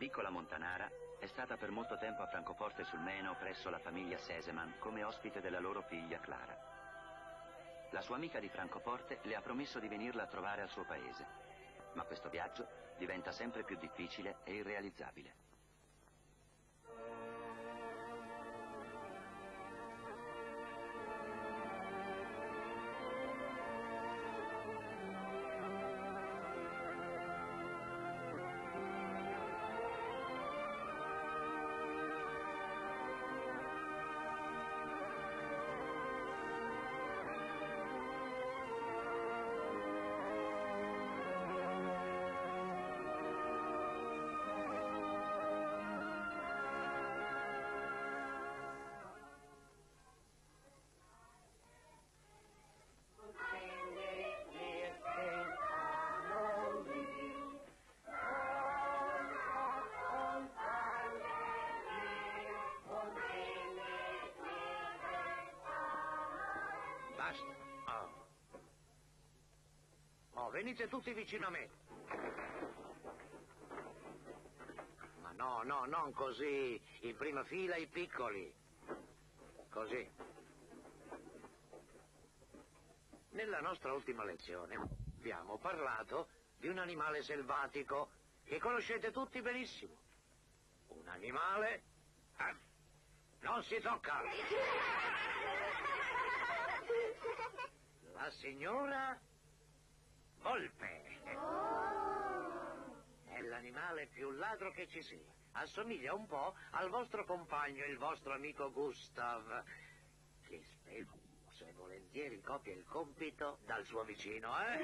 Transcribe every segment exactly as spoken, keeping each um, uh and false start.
Piccola Montanara è stata per molto tempo a Francoforte sul Meno presso la famiglia Sesemann come ospite della loro figlia Clara. La sua amica di Francoforte le ha promesso di venirla a trovare al suo paese, ma questo viaggio diventa sempre più difficile e irrealizzabile. Venite tutti vicino a me. Ma no, no, non così. In prima fila i piccoli. Così. Nella nostra ultima lezione abbiamo parlato di un animale selvatico che conoscete tutti benissimo. Un animale... Ah, non si tocca! La signora... Volpe. È l'animale più ladro che ci sia. Assomiglia un po' al vostro compagno, il vostro amico Gustav, che spesso e volentieri copia il compito dal suo vicino, eh?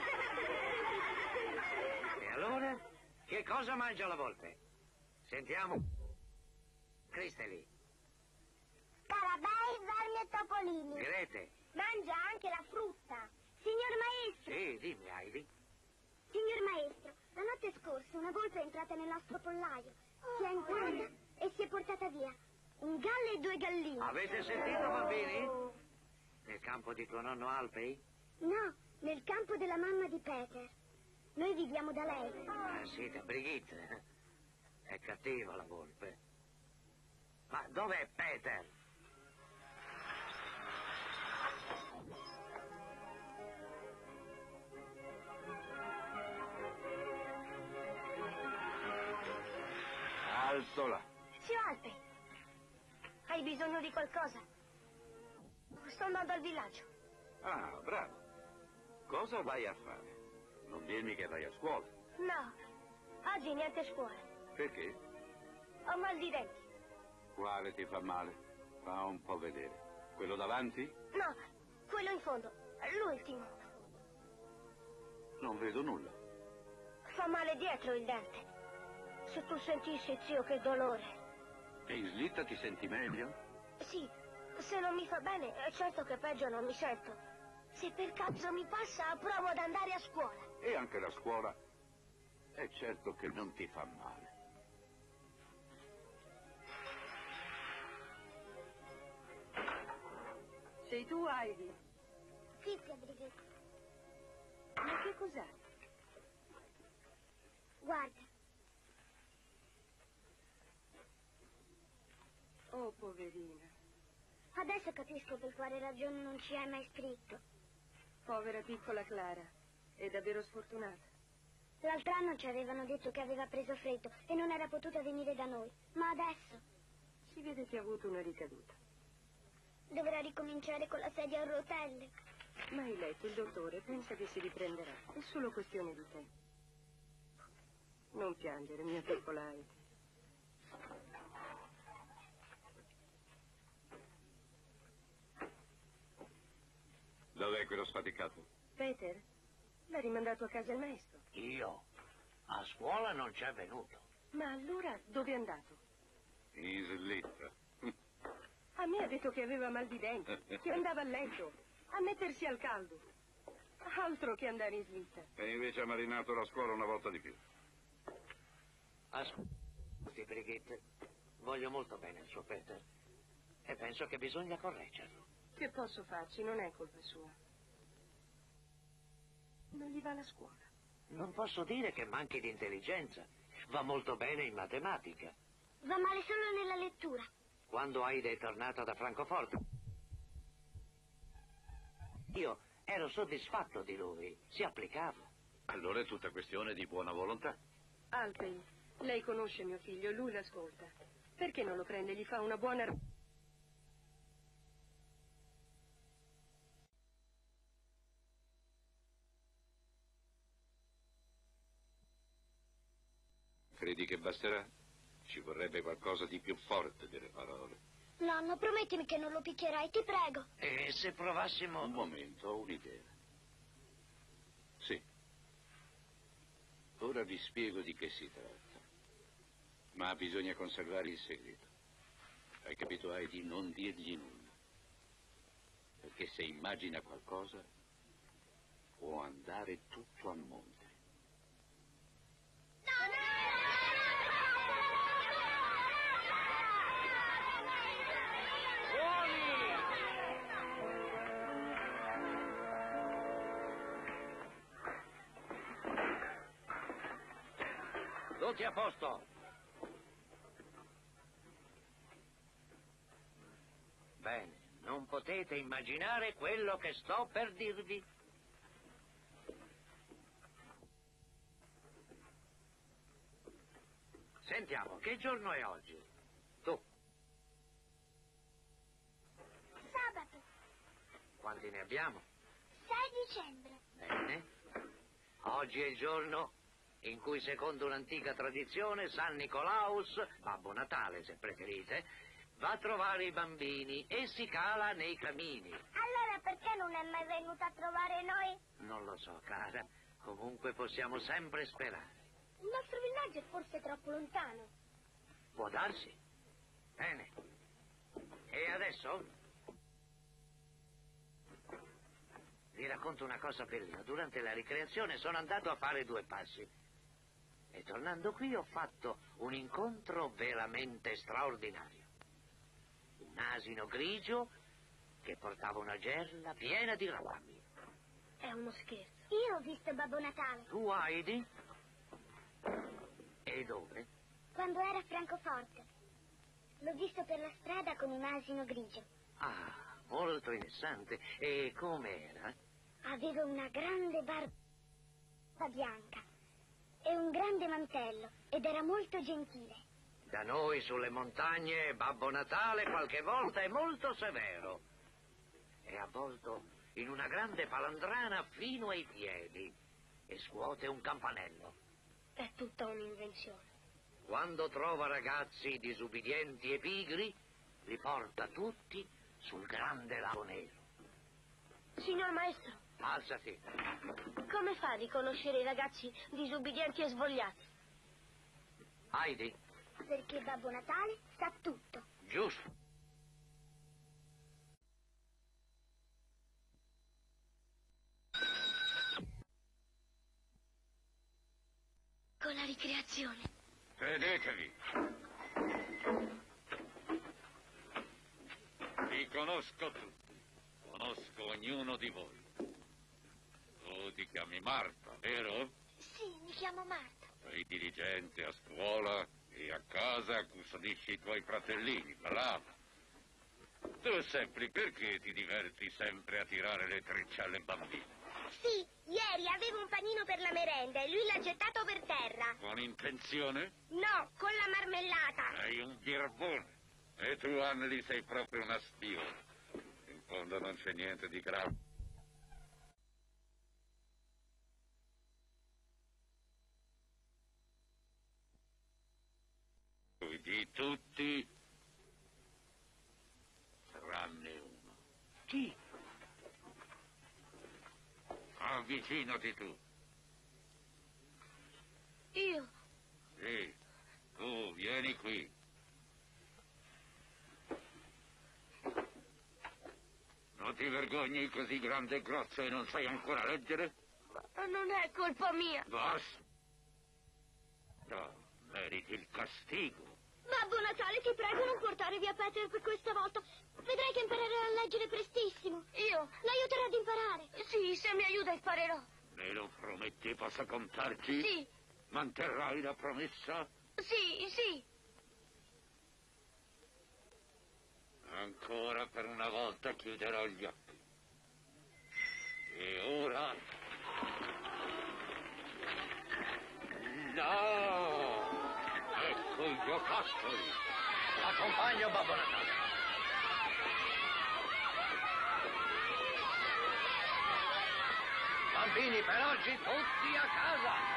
E allora, che cosa mangia la volpe? Sentiamo. Cristeli. Scarabei, vermi e topolini. Grete. Mangia anche la frutta. Signor maestro! Sì, dimmi, Heidi. Signor maestro, la notte scorsa una volpe è entrata nel nostro pollaio, si è entrata e si è portata via un gallo e due galline. Avete sentito, bambini? Nel campo di tuo nonno Alpei? No, nel campo della mamma di Peter. Noi viviamo da lei. Ah, siete Brigitte. È cattiva la volpe. Ma dov'è Peter? Alto là. Zio Alpe, hai bisogno di qualcosa? Sto andando al villaggio. Ah, bravo. Cosa vai a fare? Non dirmi che vai a scuola. No, oggi niente scuola. Perché? Ho mal di denti. Quale ti fa male? Fa un po' vedere. Quello davanti? No, quello in fondo, l'ultimo. Non vedo nulla. Fa male dietro il dente. Se tu sentissi, zio, che dolore. E in slitta ti senti meglio? Sì, se non mi fa bene, è certo che peggio non mi sento. Se per caso mi passa, provo ad andare a scuola. E anche la scuola? È certo che non ti fa male. Sei tu, Heidi? Sì, zia Brigitte. Ma che cos'è? Guarda. Oh, poverina. Adesso capisco per quale ragione non ci hai mai scritto. Povera piccola Clara. È davvero sfortunata. L'altro anno ci avevano detto che aveva preso freddo e non era potuta venire da noi. Ma adesso Si vede che ha avuto una ricaduta. dovrà ricominciare con la sedia a rotelle. Ma hai letto, il dottore pensa che si riprenderà. È solo questione di tempo. Non piangere, mia piccola Heidi. Dov'è quello sfaticato? Peter? L'ha rimandato a casa il maestro. Io? A scuola non c'è venuto. Ma allora dove è andato? In slitta. A me ha detto che aveva mal di denti, che andava a letto, a mettersi al caldo. Altro che andare in slitta. E invece ha marinato la scuola una volta di più. Ascolti, Brigitte, voglio molto bene il suo Peter e penso che bisogna correggerlo. Che posso farci? Non è colpa sua. Non gli va la scuola. Non posso dire che manchi di intelligenza. va molto bene in matematica. Va male solo nella lettura. Quando Aida è tornata da Francoforte, io ero soddisfatto di lui, si applicava. Allora è tutta questione di buona volontà. Alpen, lei conosce mio figlio e lui l'ascolta. Perché non lo prende e gli fa una buona... Credi che basterà? Ci vorrebbe qualcosa di più forte delle parole. Nonno, promettimi che non lo picchierai, ti prego. E se provassimo... Un momento, ho un'idea. Sì. Ora vi spiego di che si tratta. Ma bisogna conservare il segreto. Hai capito, Heidi? Non dirgli nulla. Perché se immagina qualcosa, può andare tutto a monte. Tutti a posto. Bene, non potete immaginare quello che sto per dirvi. Sentiamo, che giorno è oggi? Tu, Sabato, quanti ne abbiamo? sei dicembre. Bene. Oggi è il giorno in cui, secondo un'antica tradizione, San Nicolaus, Babbo Natale se preferite, va a trovare i bambini e si cala nei camini. Allora perché non è mai venuto a trovare noi? Non lo so, cara. Comunque possiamo sempre sperare. Il nostro villaggio è forse troppo lontano. Può darsi. Bene. E adesso? Vi racconto una cosa bella. Durante la ricreazione sono andato a fare due passi. E tornando qui ho fatto un incontro veramente straordinario. Un asino grigio che portava una gerla piena di rami. È uno scherzo. Io ho visto Babbo Natale Tu, Heidi? E dove? quando era a Francoforte. L'ho visto per la strada con un asino grigio. Ah, molto interessante. E com'era? Aveva una grande barba bianca e un grande mantello ed era molto gentile. Da noi sulle montagne Babbo Natale qualche volta è molto severo. È avvolto in una grande palandrana fino ai piedi e scuote un campanello. È tutta un'invenzione. Quando trova ragazzi disubbidienti e pigri, li porta tutti sul grande lago nero. Signor maestro, Alzati. come fa a riconoscere i ragazzi disubbidienti e svogliati? Heidi, Perché Babbo Natale sa tutto. giusto. Con la ricreazione. Sedetevi. Vi conosco tutti. Conosco ognuno di voi. Tu ti chiami Marta, vero? Sì, mi chiamo Marta. Sei diligente a scuola e a casa custodisci i tuoi fratellini, brava. Tu sempre, perché ti diverti sempre a tirare le trecce alle bambine? Sì, ieri avevo un panino per la merenda e lui l'ha gettato per terra. Con intenzione? No, con la marmellata. Sei un birbone. E tu, Anneli, sei proprio una spiona. In fondo non c'è niente di grave. Di tutti, tranne uno. Chi? Avvicinati tu. Io? Sì, tu, vieni qui. Non ti vergogni così grande e grosso e non sai ancora leggere? Ma non è colpa mia. Basta. No, meriti il castigo. Babbo Natale, ti prego non portare via Peter per questa volta. Vedrai che imparerà a leggere prestissimo. Io? L'aiuterò ad imparare. Sì, se mi aiuta imparerò. Me lo prometti, posso contarci? Sì. Manterrai la promessa? Sì, sì. Ancora per una volta chiuderò gli occhi. E ora... No! Ecco i giocattoli! Accompagno Babbo Natale. Bambini, per oggi tutti a casa!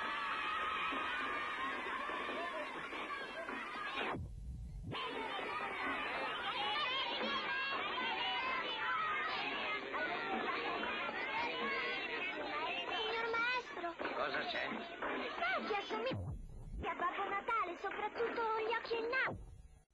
Signor maestro, Cosa c'è? Maggi assomiglia a Babbo Natale, soprattutto gli occhi e il naso.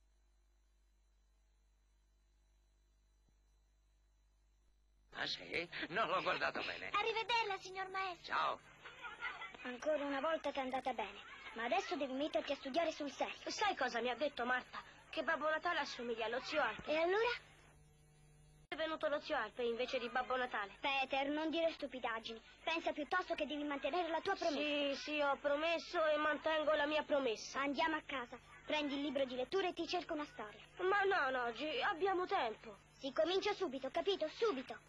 Ah sì? Non l'ho guardato bene. Arrivederla, signor maestro. Ciao. Ancora una volta ti è andata bene, ma adesso devi metterti a studiare sul serio. Sai cosa mi ha detto Marta? Che Babbo Natale assomiglia allo zio Alpe. E allora? È venuto lo zio Alpe invece di Babbo Natale. Peter, non dire stupidaggini. Pensa piuttosto che devi mantenere la tua promessa. Sì, sì, ho promesso e mantengo la mia promessa. Andiamo a casa, prendi il libro di lettura e ti cerco una storia. Ma no, no, Gi, abbiamo tempo. Si comincia subito, capito? Subito.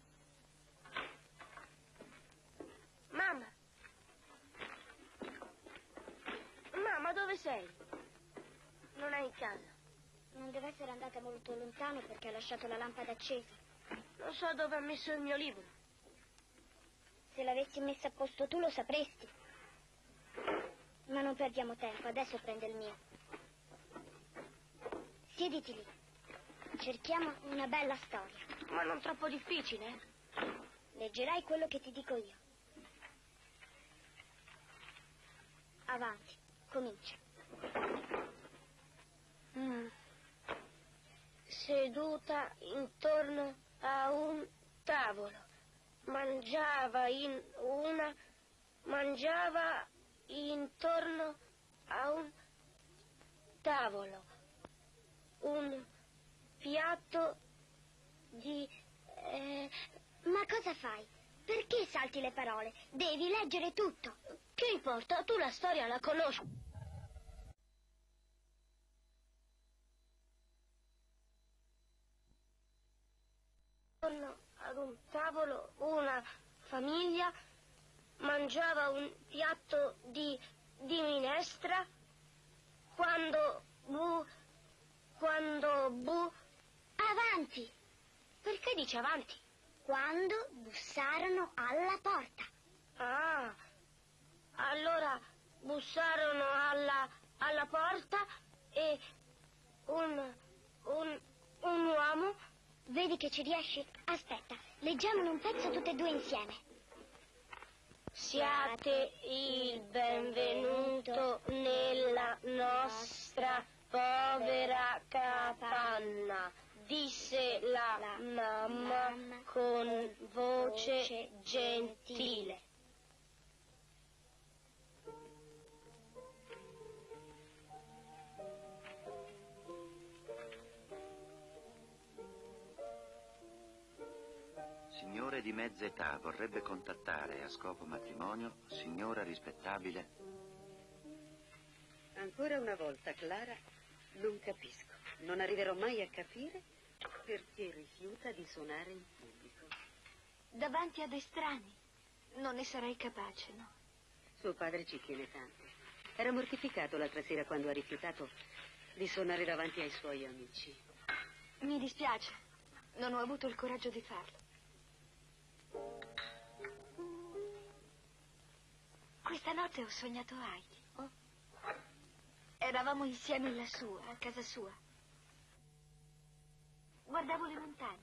Mamma. Mamma, dove sei? Non è in casa. Non deve essere andata molto lontano perché ha lasciato la lampada accesa. Non so dove ha messo il mio libro. Se l'avessi messa a posto tu lo sapresti. Ma non perdiamo tempo, adesso prende il mio. Siediti lì. Cerchiamo una bella storia. Ma non troppo difficile? Leggerai quello che ti dico io. Avanti, comincia. Mm. Seduta intorno a un tavolo. Mangiava in una... Mangiava intorno a un tavolo. Un piatto di... Eh... Ma cosa fai? Perché salti le parole? Devi leggere tutto. Che importa? Tu la storia la conosci. Intorno ad un tavolo una famiglia mangiava un piatto di, di minestra quando bu... quando bu... Avanti! Perché dice avanti? Quando bussarono alla porta. Ah, allora bussarono alla, alla porta e un, un, un uomo... Vedi che ci riesci? Aspetta, leggiamone un pezzo tutte e due insieme. Siate il benvenuto nella nostra povera capanna, disse la, La mamma, mamma con voce voce gentile. Signore di mezza età vorrebbe contattare a scopo matrimonio signora rispettabile. Ancora una volta, Clara, non capisco. Non arriverò mai a capire perché rifiuta di suonare in pubblico. Davanti ad estranei. Non ne sarei capace, no? Suo padre ci tiene tanto. Era mortificato l'altra sera quando ha rifiutato di suonare davanti ai suoi amici. Mi dispiace. Non ho avuto il coraggio di farlo. Questa notte ho sognato Heidi. Oh. Eravamo insieme lassù, a casa sua. Guardavo le montagne.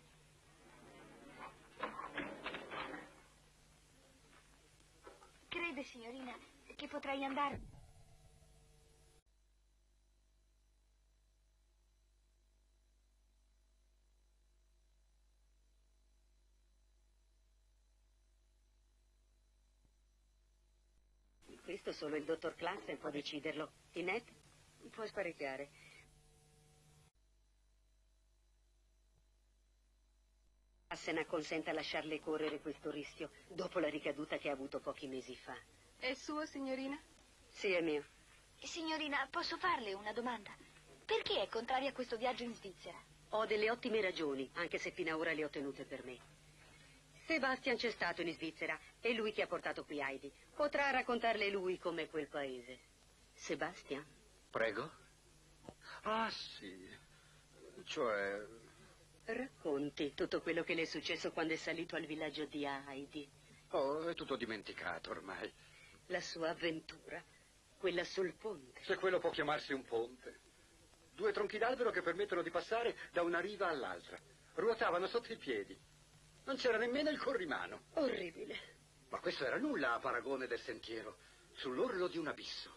Crede, signorina, che potrei andare? Questo solo il dottor Classen può deciderlo. Tinette può spareggiare. Classen acconsente a lasciarle correre questo rischio dopo la ricaduta che ha avuto pochi mesi fa. È suo, signorina? Sì, è mio. Signorina, posso farle una domanda? Perché è contraria a questo viaggio in Svizzera? Ho delle ottime ragioni, anche se fino ad ora le ho tenute per me. Sebastian c'è stato in Svizzera, è lui che ha portato qui Heidi. Potrà raccontarle lui com'è quel paese. Sebastian? Prego? Ah, sì. Cioè... Racconti tutto quello che le è successo quando è salito al villaggio di Heidi. Oh, è tutto dimenticato ormai. La sua avventura, quella sul ponte. Se quello può chiamarsi un ponte. Due tronchi d'albero che permettono di passare da una riva all'altra. Ruotavano sotto i piedi. Non c'era nemmeno il corrimano. Orribile. Ma questo era nulla a paragone del sentiero, sull'orlo di un abisso.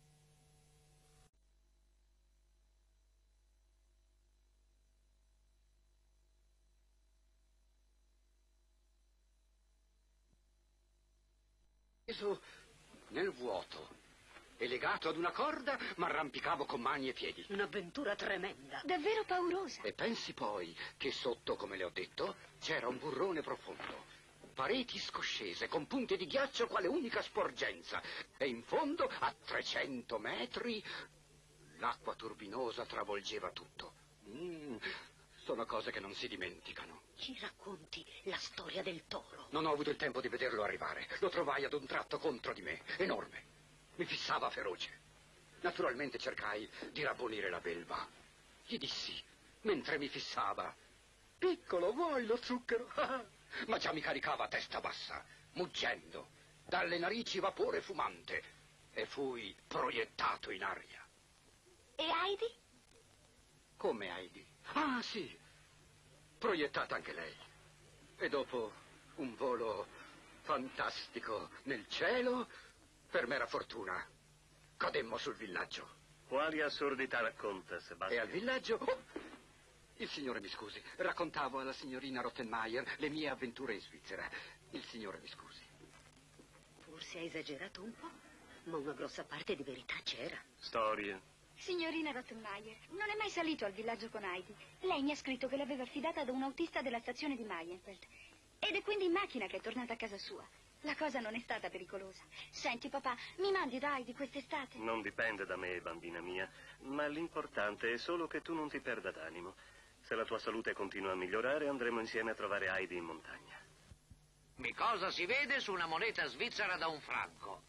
Nel vuoto e legato ad una corda m'arrampicavo con mani e piedi. Un'avventura tremenda. Davvero paurosa. E pensi poi che sotto, come le ho detto, c'era un burrone profondo, pareti scoscese con punte di ghiaccio quale unica sporgenza, e in fondo, a trecento metri, l'acqua turbinosa travolgeva tutto. Mm, sono cose che non si dimenticano. Ci racconti la storia del toro? Non ho avuto il tempo di vederlo arrivare. Lo trovai ad un tratto contro di me, enorme. Mi fissava feroce. Naturalmente cercai di rabbonire la belva. Gli dissi, mentre mi fissava: piccolo, vuoi lo zucchero? Ma già mi caricava a testa bassa, muggendo, dalle narici vapore fumante, e fui proiettato in aria. E Heidi? Come Heidi? Ah, sì, proiettata anche lei. E dopo un volo fantastico nel cielo, per mera fortuna, cademmo sul villaggio. Quali assurdità racconta, Sebastian? E al villaggio... Oh, il signore mi scusi, raccontavo alla signorina Rottenmeier le mie avventure in Svizzera. Il signore mi scusi. Forse ha esagerato un po', ma una grossa parte di verità c'era. Storie. Signorina Rottenmeier, non è mai salito al villaggio con Heidi. Lei mi ha scritto che l'aveva affidata da un autista della stazione di Maienfeld. Ed è quindi in macchina che è tornata a casa sua. La cosa non è stata pericolosa. Senti, papà, mi mandi da Heidi quest'estate? Non dipende da me, bambina mia, ma l'importante è solo che tu non ti perda d'animo. Se la tua salute continua a migliorare, andremo insieme a trovare Heidi in montagna. Mi cosa si vede su una moneta svizzera da un franco?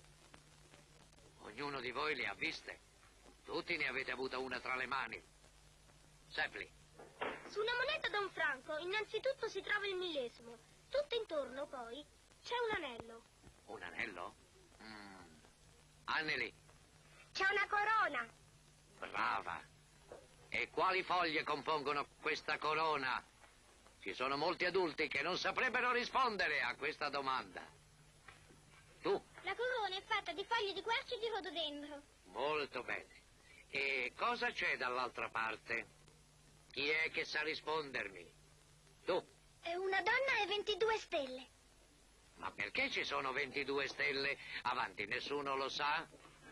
Ognuno di voi le ha viste. Tutti ne avete avuta una tra le mani. Sepli. Su una moneta da un franco, innanzitutto si trova il millesimo. Tutto intorno, poi, c'è un anello. Un anello? Mm. Anneli. C'è una corona. Brava. E quali foglie compongono questa corona? Ci sono molti adulti che non saprebbero rispondere a questa domanda. Tu? La corona è fatta di foglie di quercia e di rododendro. Molto bene. E cosa c'è dall'altra parte? Chi è che sa rispondermi? Tu? È una donna e ventidue stelle. Ma perché ci sono ventidue stelle? Avanti, nessuno lo sa?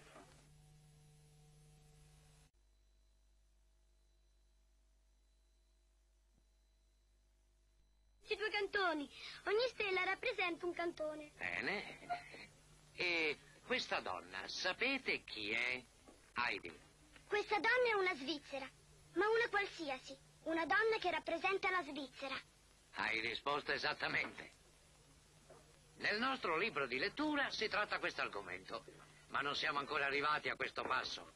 Questi due cantoni. Ogni stella rappresenta un cantone. Bene. E questa donna, sapete chi è? Heidi. Questa donna è una svizzera, ma una qualsiasi. Una donna che rappresenta la Svizzera. Hai risposto esattamente. Nel nostro libro di lettura si tratta questo argomento, ma non siamo ancora arrivati a questo passo.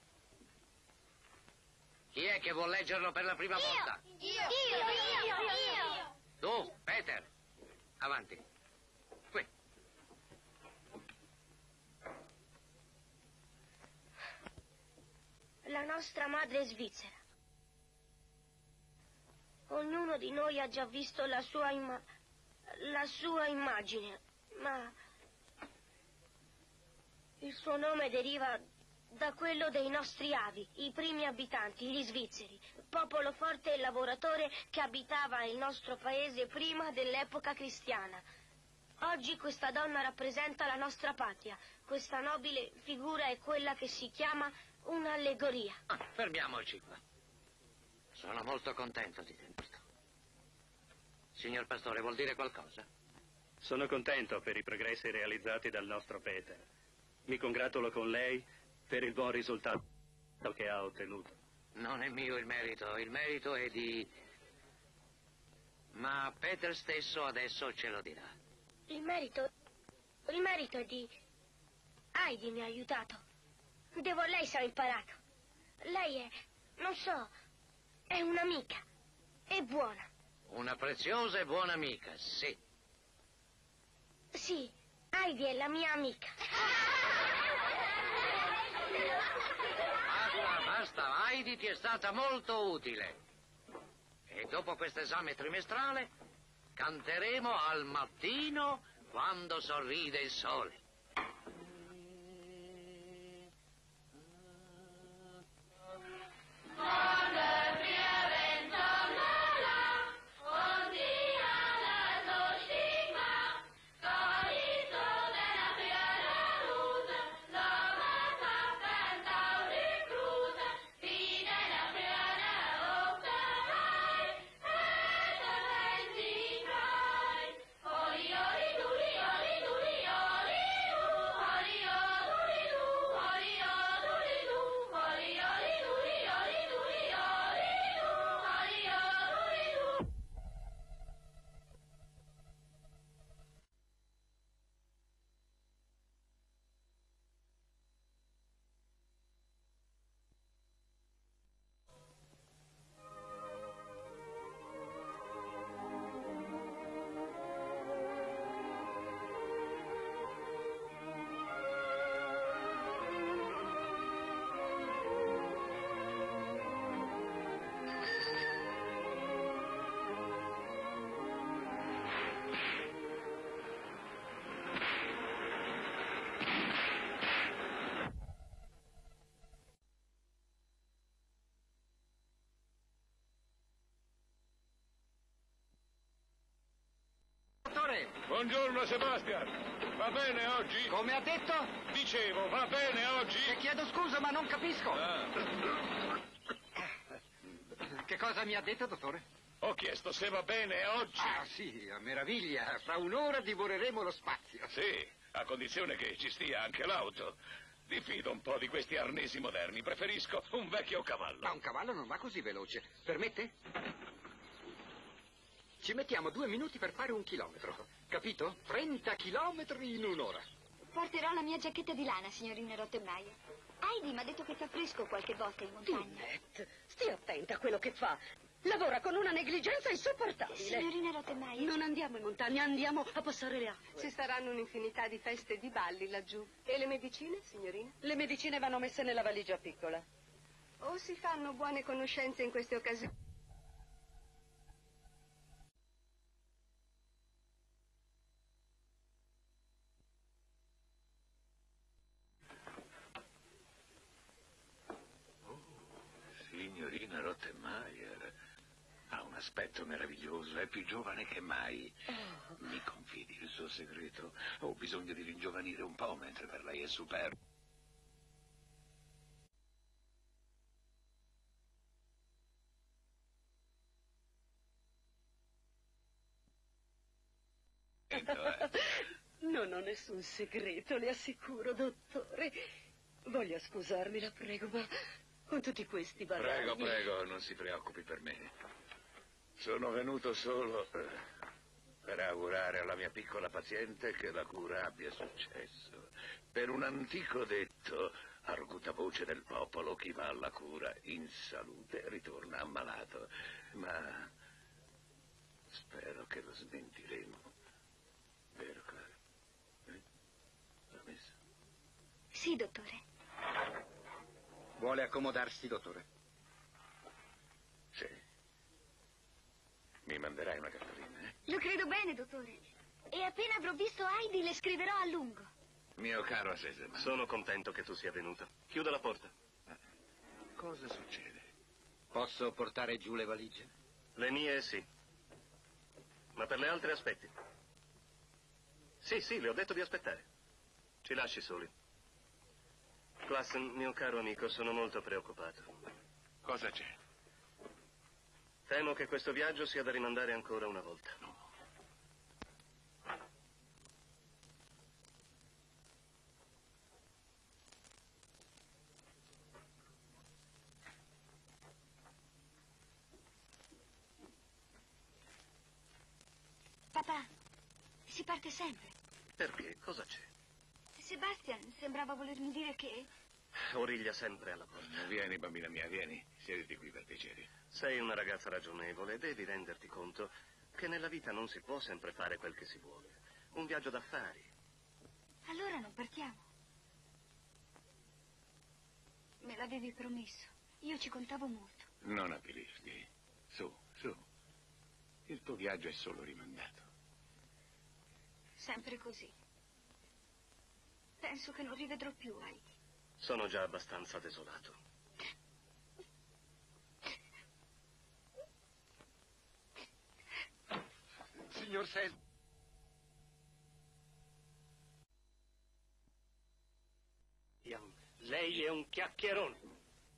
Chi è che vuol leggerlo per la prima Io. volta? Io, io, io, io, io. Tu, Peter, avanti. Qui. La nostra madre è svizzera. Ognuno di noi ha già visto la sua, imma- la sua immagine, ma il suo nome deriva da quello dei nostri avi, i primi abitanti, gli svizzeri, popolo forte e lavoratore che abitava il nostro paese prima dell'epoca cristiana. Oggi questa donna rappresenta la nostra patria. Questa nobile figura è quella che si chiama un'allegoria. Ah, fermiamoci qua. Sono molto contento di questo. Signor Pastore, vuol dire qualcosa? Sono contento per i progressi realizzati dal nostro Peter. Mi congratulo con lei per il buon risultato che ha ottenuto. Non è mio il merito, il merito è di... Ma Peter stesso adesso ce lo dirà. Il merito... Il merito è di... Heidi mi ha aiutato. Devo a lei se ho imparato. Lei è... non so... è un'amica. È buona. Una preziosa e buona amica, sì. Sì, Heidi è la mia amica. Basta, basta, Heidi ti è stata molto utile. E dopo questo esame trimestrale canteremo al mattino quando sorride il sole. Buongiorno Sebastian, va bene oggi? Come ha detto? Dicevo, va bene oggi? Le chiedo scusa, ma non capisco. Ah. Che cosa mi ha detto, dottore? Ho chiesto se va bene oggi. Ah, sì, a meraviglia. Fra un'ora divoreremo lo spazio. Sì, a condizione che ci stia anche l'auto. Diffido un po' di questi arnesi moderni, preferisco un vecchio cavallo. Ma un cavallo non va così veloce. Permette? Ci mettiamo due minuti per fare un chilometro. Capito? trenta chilometri in un'ora. Porterò la mia giacchetta di lana, signorina Rottenmeier. Heidi mi ha detto che fa fresco qualche volta in montagna. Tinette, stia attenta a quello che fa. Lavora con una negligenza insopportabile. Signorina Rottenmeier. Non andiamo in montagna, andiamo a passare le acque. Ci saranno un'infinità di feste e di balli laggiù. E le medicine, signorina? Le medicine vanno messe nella valigia piccola. O si fanno buone conoscenze in queste occasioni? Signorina Rottenmeier ha un aspetto meraviglioso, è più giovane che mai. Mi confidi il suo segreto? Ho bisogno di ringiovanire un po', mentre per lei è superbo. Non ho nessun segreto, le assicuro, dottore. Voglia scusarmi, la prego, ma con tutti questi bagagli... Prego, prego, non si preoccupi per me. Sono venuto solo eh, per augurare alla mia piccola paziente che la cura abbia successo. Per un antico detto, arguta voce del popolo, chi va alla cura in salute ritorna ammalato. Ma spero che lo smentiremo. Vero, Clara? Eh? Promessa? Sì, dottore. Vuole accomodarsi, dottore? Sì. Mi manderai una cartolina, eh? Lo credo bene, dottore. E appena avrò visto Heidi le scriverò a lungo. Mio caro Sesemann. Sono contento che tu sia venuto. Chiuda la porta. Cosa succede? Posso portare giù le valigie? Le mie sì. Ma per le altre aspetti. Sì, sì, le ho detto di aspettare. Ci lasci soli. Klassen, mio caro amico, sono molto preoccupato. Cosa c'è? Temo che questo viaggio sia da rimandare ancora una volta. No. parte sempre. Perché? Cosa c'è? Sebastian sembrava volermi dire che... Origlia sempre alla porta. Vieni, bambina mia, vieni. Siediti qui per piacere. Sei una ragazza ragionevole e devi renderti conto che nella vita non si può sempre fare quel che si vuole. Un viaggio d'affari. Allora non partiamo. Me l'avevi promesso. Io ci contavo molto. Non avvilirti. Su, su. Il tuo viaggio è solo rimandato. Sempre così. Penso che non rivedrò più Heidi. Sono già abbastanza desolato. Signor Sel... Ian, lei è un chiacchierone.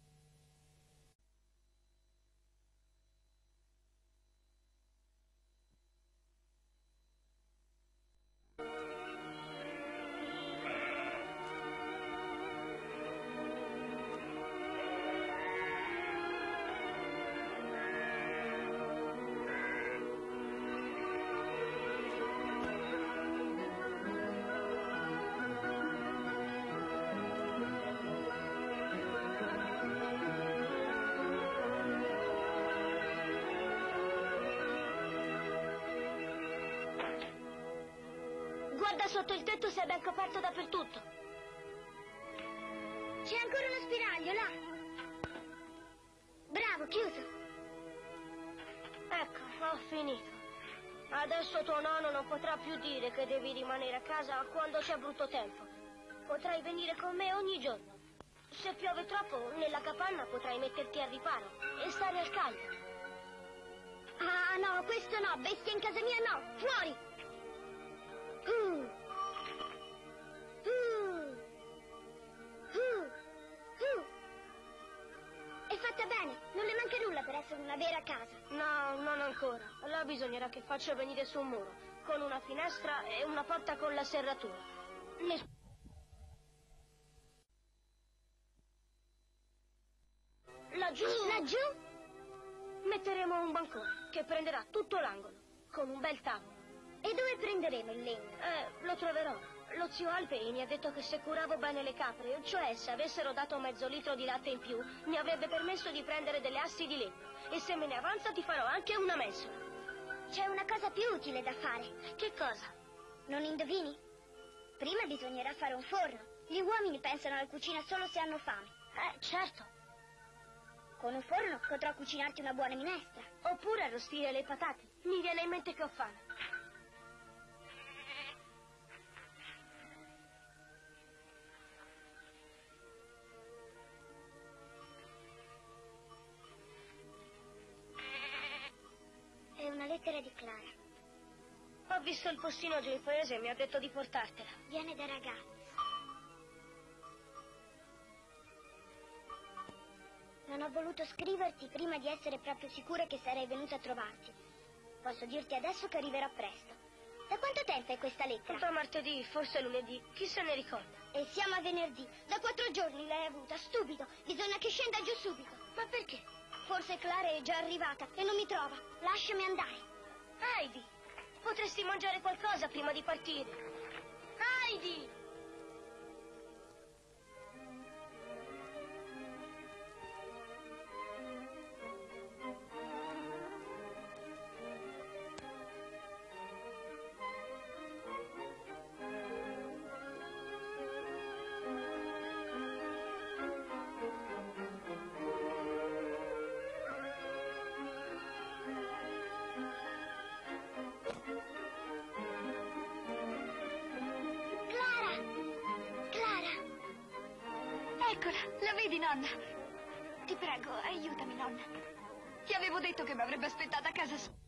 Guarda sotto il tetto se è ben coperto dappertutto. C'è ancora uno spiraglio, là. Bravo, chiuso. Ecco, ho finito. Adesso tuo nonno non potrà più dire che devi rimanere a casa quando c'è brutto tempo. Potrai venire con me ogni giorno. Se piove troppo, nella capanna potrai metterti al riparo e stare al caldo. Ah, no, questo no. Bestia in casa mia, no. Fuori. Uh. Uh. Uh. Uh. È fatta bene. Non le manca nulla per essere una vera casa. No, non ancora. Là bisognerà che faccia venire su un muro, con una finestra e una porta con la serratura. Ness- Laggiù... Laggiù? Metteremo un bancone che prenderà tutto l'angolo, con un bel tavolo. E dove prenderemo il legno? Eh, lo troverò. Lo zio Alpei mi ha detto che se curavo bene le capre, cioè se avessero dato mezzo litro di latte in più, mi avrebbe permesso di prendere delle assi di legno. E se me ne avanza ti farò anche una mensola. C'è una cosa più utile da fare. Che cosa? Non indovini? Prima bisognerà fare un forno. Gli uomini pensano alla cucina solo se hanno fame. Eh, certo. Con un forno potrò cucinarti una buona minestra. Oppure arrostire le patate. Mi viene in mente che ho fame. È una lettera di Clara. Ho visto il postino giù in paese e mi ha detto di portartela. Viene da ragazzi. Non ho voluto scriverti prima di essere proprio sicura che sarei venuta a trovarti. Posso dirti adesso che arriverò presto. Da quanto tempo è questa lettera? Da martedì, forse lunedì, chi se ne ricorda? E siamo a venerdì. Da quattro giorni l'hai avuta, stupido. Bisogna che scenda giù subito. Ma perché? Forse Clara è già arrivata e non mi trova. Lasciami andare. Heidi, potresti mangiare qualcosa prima di partire. Heidi! Eccola, la vedi, nonna? Ti prego, aiutami, nonna. Ti avevo detto che mi avrebbe aspettata a casa sua.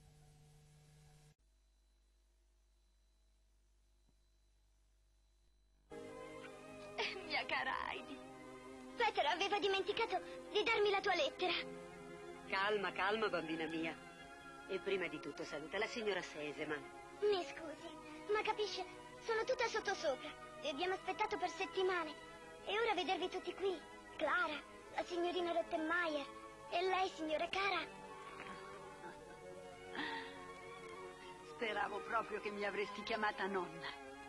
Mia cara Heidi. Peter aveva dimenticato di darmi la tua lettera. Calma, calma, bambina mia. E prima di tutto saluta la signora Seseman. Mi scusi, ma capisce, sono tutta sottosopra. Vi abbiamo aspettato per settimane. E ora vedervi tutti qui. Clara, la signorina Rottenmeier e lei, signora Cara. Speravo proprio che mi avresti chiamata nonna.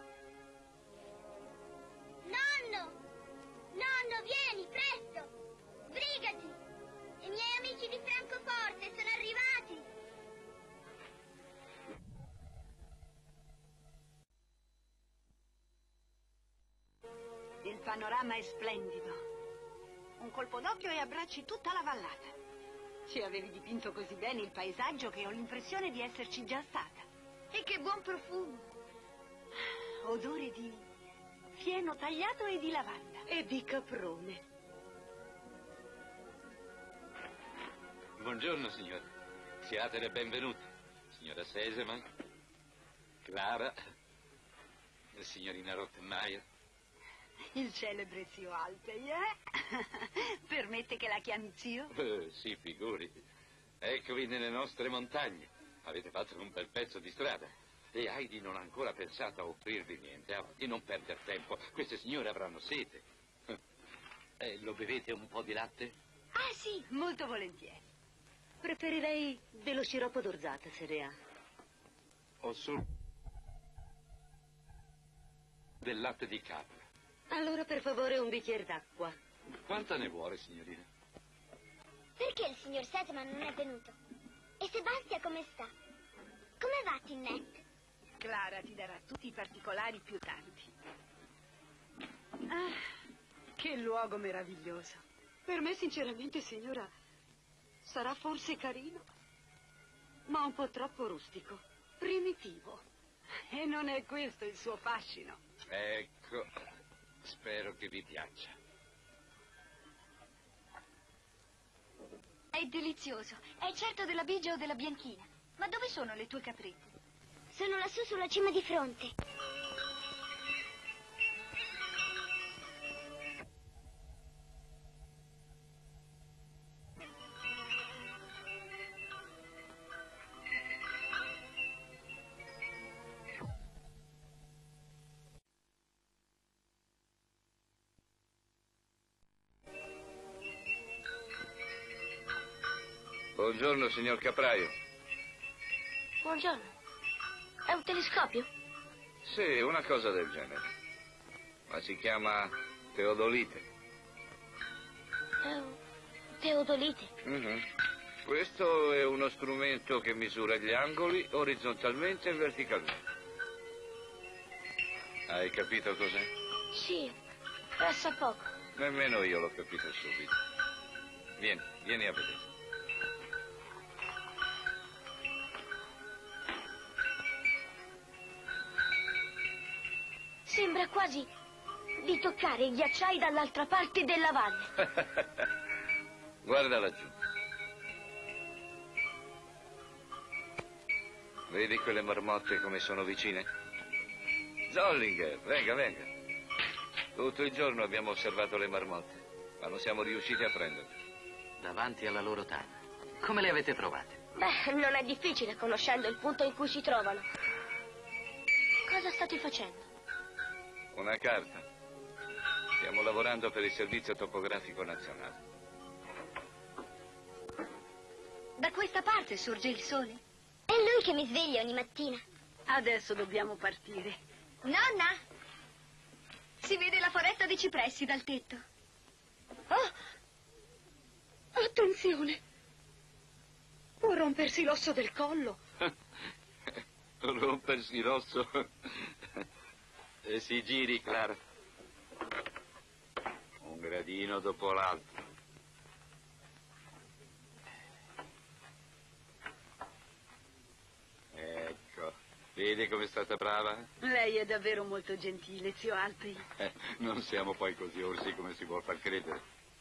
Nonno! Nonno, vieni, presto! Sbrigati! I miei amici di Francoforte sono arrivati! Il panorama è splendido. Un colpo d'occhio e abbracci tutta la vallata. Ci avevi dipinto così bene il paesaggio che ho l'impressione di esserci già stata. E che buon profumo! Odore di fieno tagliato e di lavanda. E di caprone. Buongiorno, signore. Siate le benvenute. Signora Sesemann, Clara, signorina Rottenmeier. Il celebre zio Alpei, eh? Permette che la chiami zio? Eh, sì, figuri. Eccovi nelle nostre montagne. Avete fatto un bel pezzo di strada. E Heidi non ha ancora pensato a offrirvi niente. Avanti, non perdere tempo. Queste signore avranno sete. Eh, lo bevete un po' di latte? Ah, sì, molto volentieri. Preferirei dello sciroppo d'orzata, se ne ha. Ho solo del latte di capra. Allora, per favore, un bicchiere d'acqua. Quanta ne vuole, signorina? Perché il signor Sesemann non è venuto? E Sebastia come sta? Come va, Tinette? Clara ti darà tutti i particolari più tardi. Ah, che luogo meraviglioso. Per me, sinceramente, signora, sarà forse carino, ma un po' troppo rustico, primitivo. E non è questo il suo fascino. Ecco, spero che vi piaccia. È delizioso. È certo della Bigia o della Bianchina. Ma dove sono le tue caprette? Sono lassù sulla cima di fronte. Buongiorno, signor Capraio. Buongiorno. È un telescopio? Sì, una cosa del genere. Ma si chiama teodolite. È un teodolite. Mhm. Questo è uno strumento che misura gli angoli orizzontalmente e verticalmente. Hai capito cos'è? Sì, pressa poco. Nemmeno io l'ho capito subito. Vieni, vieni a vedere. Sembra quasi di toccare i ghiacciai dall'altra parte della valle. Guarda laggiù. Vedi quelle marmotte come sono vicine? Zollinger, venga, venga. Tutto il giorno abbiamo osservato le marmotte, ma non siamo riusciti a prenderle. Davanti alla loro tana. Come le avete trovate? Beh, non è difficile conoscendo il punto in cui si trovano. Cosa state facendo? Una carta. Stiamo lavorando per il Servizio Topografico Nazionale. Da questa parte sorge il sole. È lui che mi sveglia ogni mattina. Adesso dobbiamo partire. Nonna! Si vede la foresta dei cipressi dal tetto. Oh! Attenzione! Può rompersi l'osso del collo. Rompersi l'osso. E si giri, Clara. Un gradino dopo l'altro. Ecco, vedi come è stata brava? Lei è davvero molto gentile, zio Alpei. Eh, non siamo poi così orsi come si vuol far credere.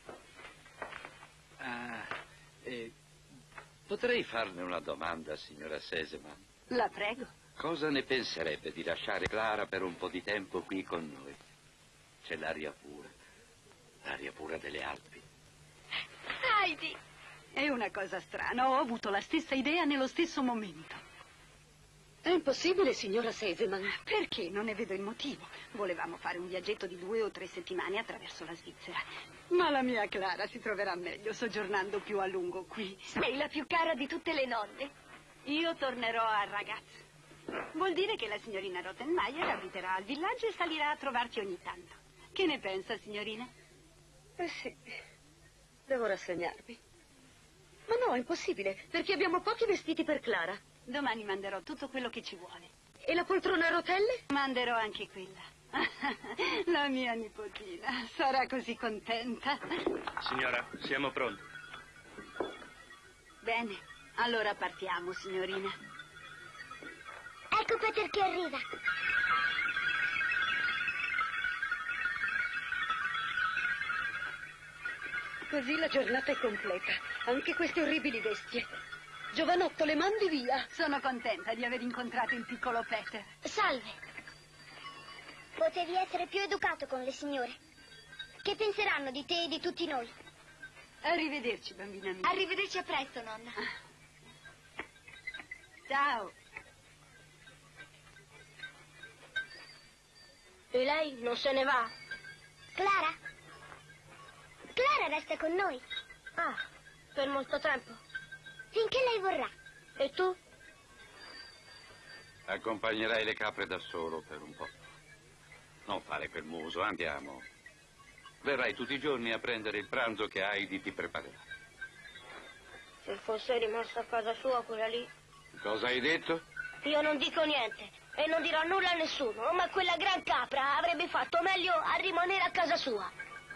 Ah, eh, potrei farne una domanda, signora Sesemann? La prego. Cosa ne penserebbe di lasciare Clara per un po' di tempo qui con noi? C'è l'aria pura, l'aria pura delle Alpi. Heidi! È una cosa strana, ho avuto la stessa idea nello stesso momento. È impossibile, signora Sesemann. Perché? Non ne vedo il motivo. Volevamo fare un viaggetto di due o tre settimane attraverso la Svizzera. Ma la mia Clara si troverà meglio soggiornando più a lungo qui. Sei la più cara di tutte le nonne. Io tornerò a ragazza. Vuol dire che la signorina Rottenmeier abiterà al villaggio e salirà a trovarci ogni tanto. Che ne pensa, signorina? Eh sì, devo rassegnarmi. Ma no, è impossibile, perché abbiamo pochi vestiti per Clara. Domani manderò tutto quello che ci vuole. E la poltrona a rotelle? Manderò anche quella. La mia nipotina sarà così contenta. Signora, siamo pronti. Bene, allora partiamo, signorina. Ecco Peter che arriva. Così la giornata è completa. Anche queste orribili bestie. Giovanotto, le mandi via. Sono contenta di aver incontrato il piccolo Peter. Salve. Potevi essere più educato con le signore. Che penseranno di te e di tutti noi? Arrivederci, bambina mia. Arrivederci a presto, nonna. Ciao. E lei non se ne va? Clara? Clara resta con noi. Ah, per molto tempo. Finché lei vorrà. E tu? Accompagnerai le capre da solo per un po'. Non fare quel muso, andiamo. Verrai tutti i giorni a prendere il pranzo che Heidi ti preparerà. Se fosse rimasta a casa sua quella lì. Cosa hai detto? Io non dico niente e non dirò nulla a nessuno, ma quella gran capra avrebbe fatto meglio a rimanere a casa sua.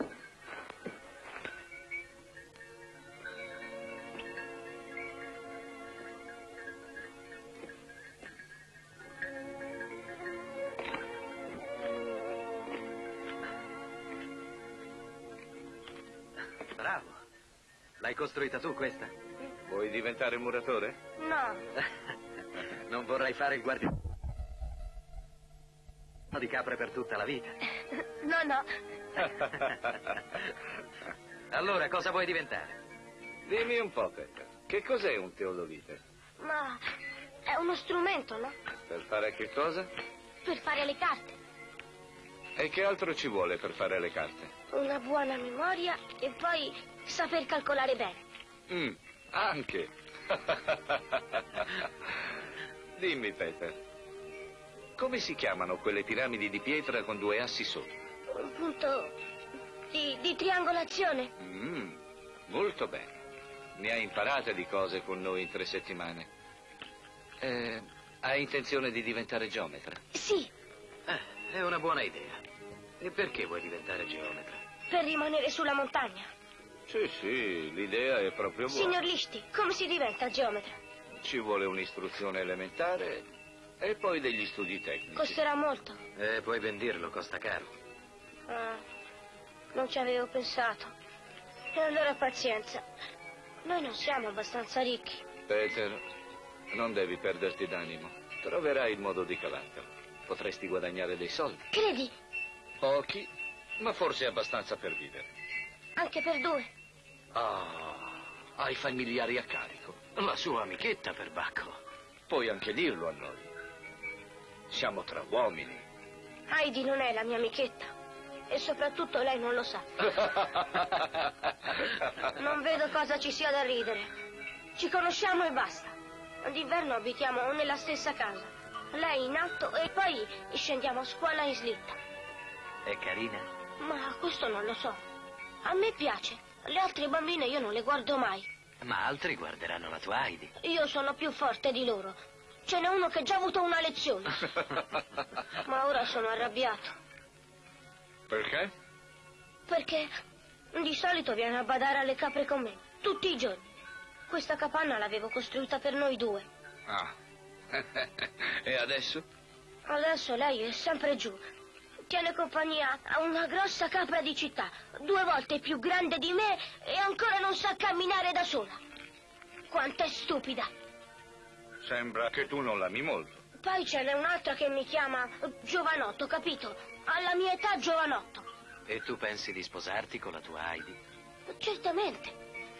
Bravo. L'hai costruita tu questa? Vuoi diventare muratore? No. Non vorrai fare il guardiano di capre per tutta la vita. No, no. Allora, cosa vuoi diventare? Dimmi un po', Peter, che cos'è un teodolite? Ma è uno strumento, no? Per fare che cosa? Per fare le carte. E che altro ci vuole per fare le carte? Una buona memoria e poi saper calcolare bene. Mm, anche. Dimmi, Peter, come si chiamano quelle piramidi di pietra con due assi sopra? Un punto di, di triangolazione. Mm, molto bene. Ne hai imparate di cose con noi in tre settimane. Eh, hai intenzione di diventare geometra? Sì. Eh, è una buona idea. E perché vuoi diventare geometra? Per rimanere sulla montagna. Sì, sì, l'idea è proprio buona. Signor Listi, come si diventa geometra? Ci vuole un'istruzione elementare e poi degli studi tecnici. Costerà molto. Eh, puoi ben dirlo, costa caro. Ah, non ci avevo pensato. E allora pazienza. Noi non siamo abbastanza ricchi. Peter, non devi perderti d'animo. Troverai il modo di cavartelo. Potresti guadagnare dei soldi. Credi? Pochi, ma forse abbastanza per vivere. Anche per due. Ah, hai familiari a carico. La sua amichetta, per Bacco. Puoi anche dirlo a noi. Siamo tra uomini. Heidi non è la mia amichetta. E soprattutto lei non lo sa. Non vedo cosa ci sia da ridere. Ci conosciamo e basta. D'inverno abitiamo nella stessa casa. Lei in alto e poi scendiamo a scuola in slitta. È carina? Ma questo non lo so. A me piace. Le altre bambine io non le guardo mai. Ma altri guarderanno la tua Heidi. Io sono più forte di loro. Ce n'è uno che ha già avuto una lezione. Ma ora sono arrabbiato. Perché? Perché di solito viene a badare alle capre con me, tutti i giorni. Questa capanna l'avevo costruita per noi due. Ah. E adesso? Adesso lei è sempre giù. Tiene compagnia a una grossa capra di città, due volte più grande di me e ancora non sa camminare da sola. Quanto è stupida. Sembra che tu non l'ami molto. Poi ce n'è un'altra che mi chiama Giovanotto, capito? Alla mia età Giovanotto. E tu pensi di sposarti con la tua Heidi? Certamente.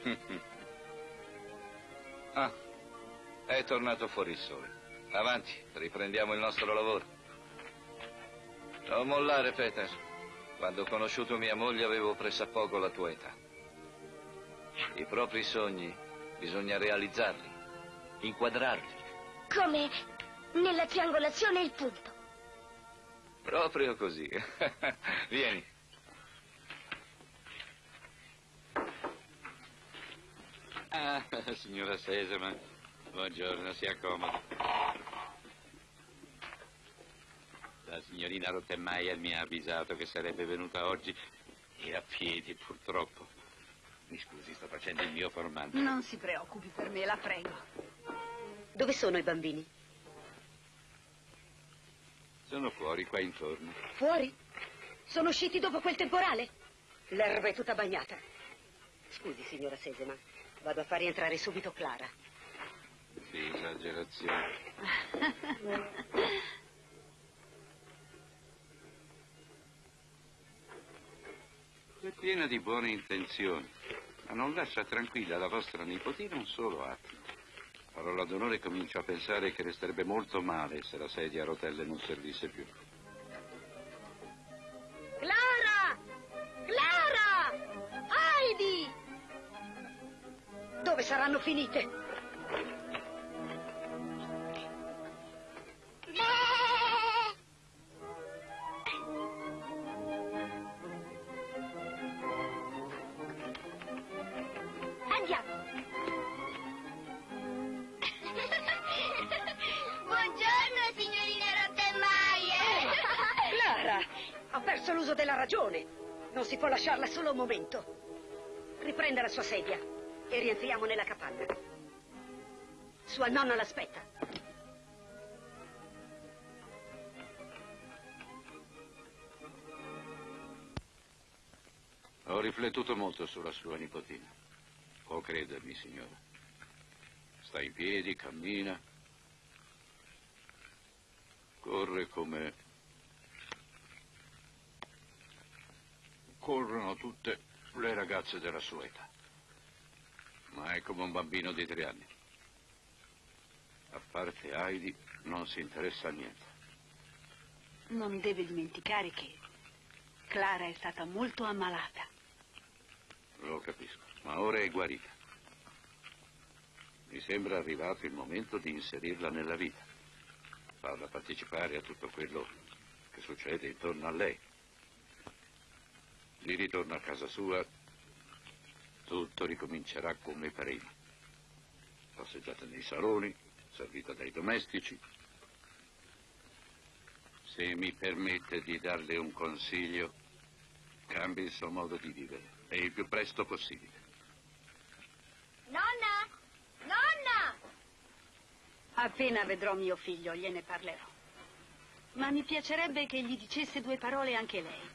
Ah, è tornato fuori il sole. Avanti, riprendiamo il nostro lavoro. Non mollare, Peter. Quando ho conosciuto mia moglie avevo pressappoco la tua età. I propri sogni bisogna realizzarli, inquadrarli. Come nella triangolazione il punto. Proprio così. Vieni. Ah, signora Sesemann, buongiorno, si accomodi. La signorina Rottenmeier mi ha avvisato che sarebbe venuta oggi e a piedi, purtroppo. Mi scusi, sto facendo il mio formante. Non si preoccupi per me, la prego. Dove sono i bambini? Sono fuori, qua intorno. Fuori? Sono usciti dopo quel temporale? L'erba è tutta bagnata. Scusi, signora Sesemann, vado a far rientrare subito Clara. Sì, esagerazione. È piena di buone intenzioni, ma non lascia tranquilla la vostra nipotina un solo attimo. Parola d'onore, comincio a pensare che resterebbe molto male se la sedia a rotelle non servisse più. Clara! Clara! Heidi! Dove saranno finite? L'uso della ragione. Non si può lasciarla solo un momento. Riprenda la sua sedia e rientriamo nella capanna. Sua nonna l'aspetta. Ho riflettuto molto sulla sua nipotina. Può credermi, signora. Sta in piedi, cammina. Corre come... corrono tutte le ragazze della sua età. Ma è come un bambino di tre anni. A parte Heidi, non si interessa a niente. Non deve dimenticare che Clara è stata molto ammalata. Lo capisco, ma ora è guarita. Mi sembra arrivato il momento di inserirla nella vita. Farla partecipare a tutto quello che succede intorno a lei. Di ritorno a casa sua, tutto ricomincerà come prima. Passeggiata nei saloni, servita dai domestici. Se mi permette di darle un consiglio, cambi il suo modo di vivere, e il più presto possibile. Nonna! Nonna! Appena vedrò mio figlio, gliene parlerò. Ma mi piacerebbe che gli dicesse due parole anche lei.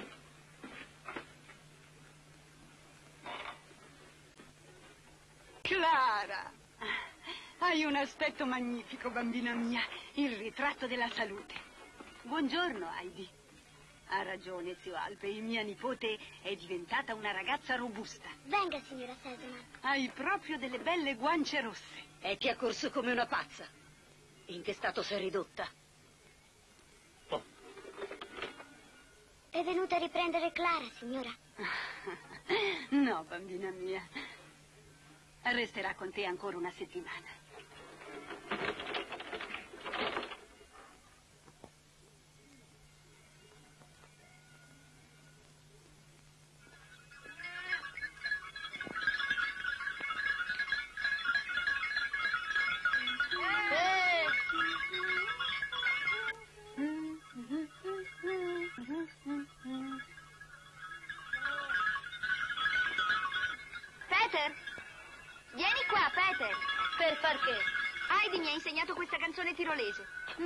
Clara, hai un aspetto magnifico, bambina mia, il ritratto della salute. Buongiorno, Heidi. Ha ragione, zio Alpe, mia nipote è diventata una ragazza robusta. Venga, signora Sesemann. Hai proprio delle belle guance rosse. E ti ha corso come una pazza. In che stato sei ridotta? Oh. È venuta a riprendere Clara, signora? No, bambina mia. Resterà con te ancora una settimana. Peter! Vieni qua, Peter! Per far che? Heidi mi ha insegnato questa canzone tirolese.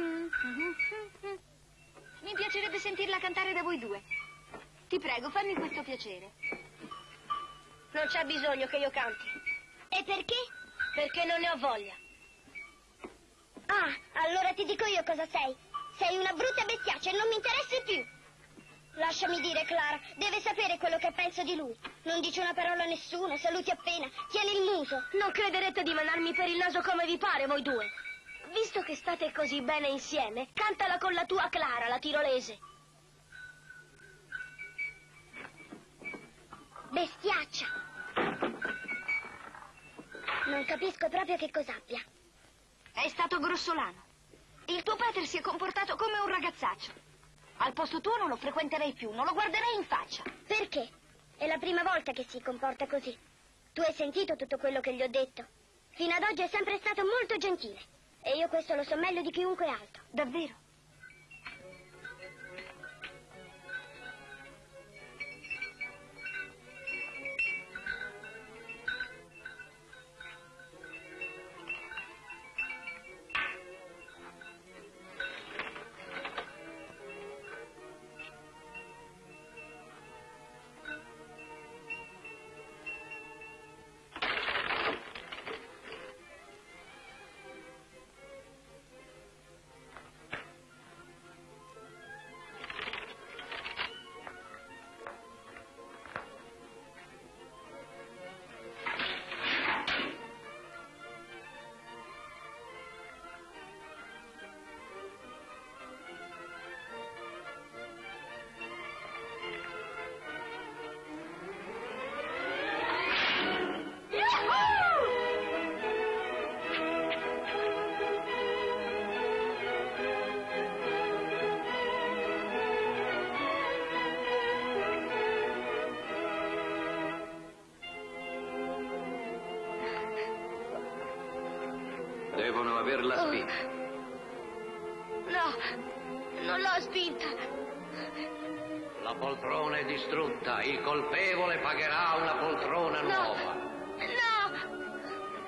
Mi piacerebbe sentirla cantare da voi due. Ti prego, fammi questo piacere. Non c'è bisogno che io canti. E perché? Perché non ne ho voglia. Ah, allora ti dico io cosa sei. Sei una brutta bestiaccia e non mi interessi più. Lasciami dire, Clara, deve sapere quello che penso di lui. Non dice una parola a nessuno, saluti appena, tieni il muso. Non crederete di manarmi per il naso come vi pare, voi due. Visto che state così bene insieme, cantala con la tua Clara, la tirolese. Bestiaccia. Non capisco proprio che cosa abbia. È stato grossolano. Il tuo Peter si è comportato come un ragazzaccio. Al posto tuo non lo frequenterei più, non lo guarderei in faccia. Perché? È la prima volta che si comporta così. Tu hai sentito tutto quello che gli ho detto? Fino ad oggi è sempre stato molto gentile. E io questo lo so meglio di chiunque altro. Davvero? Devono averla spinta. No, non l'ho spinta. La poltrona è distrutta. Il colpevole pagherà una poltrona No. nuova. No!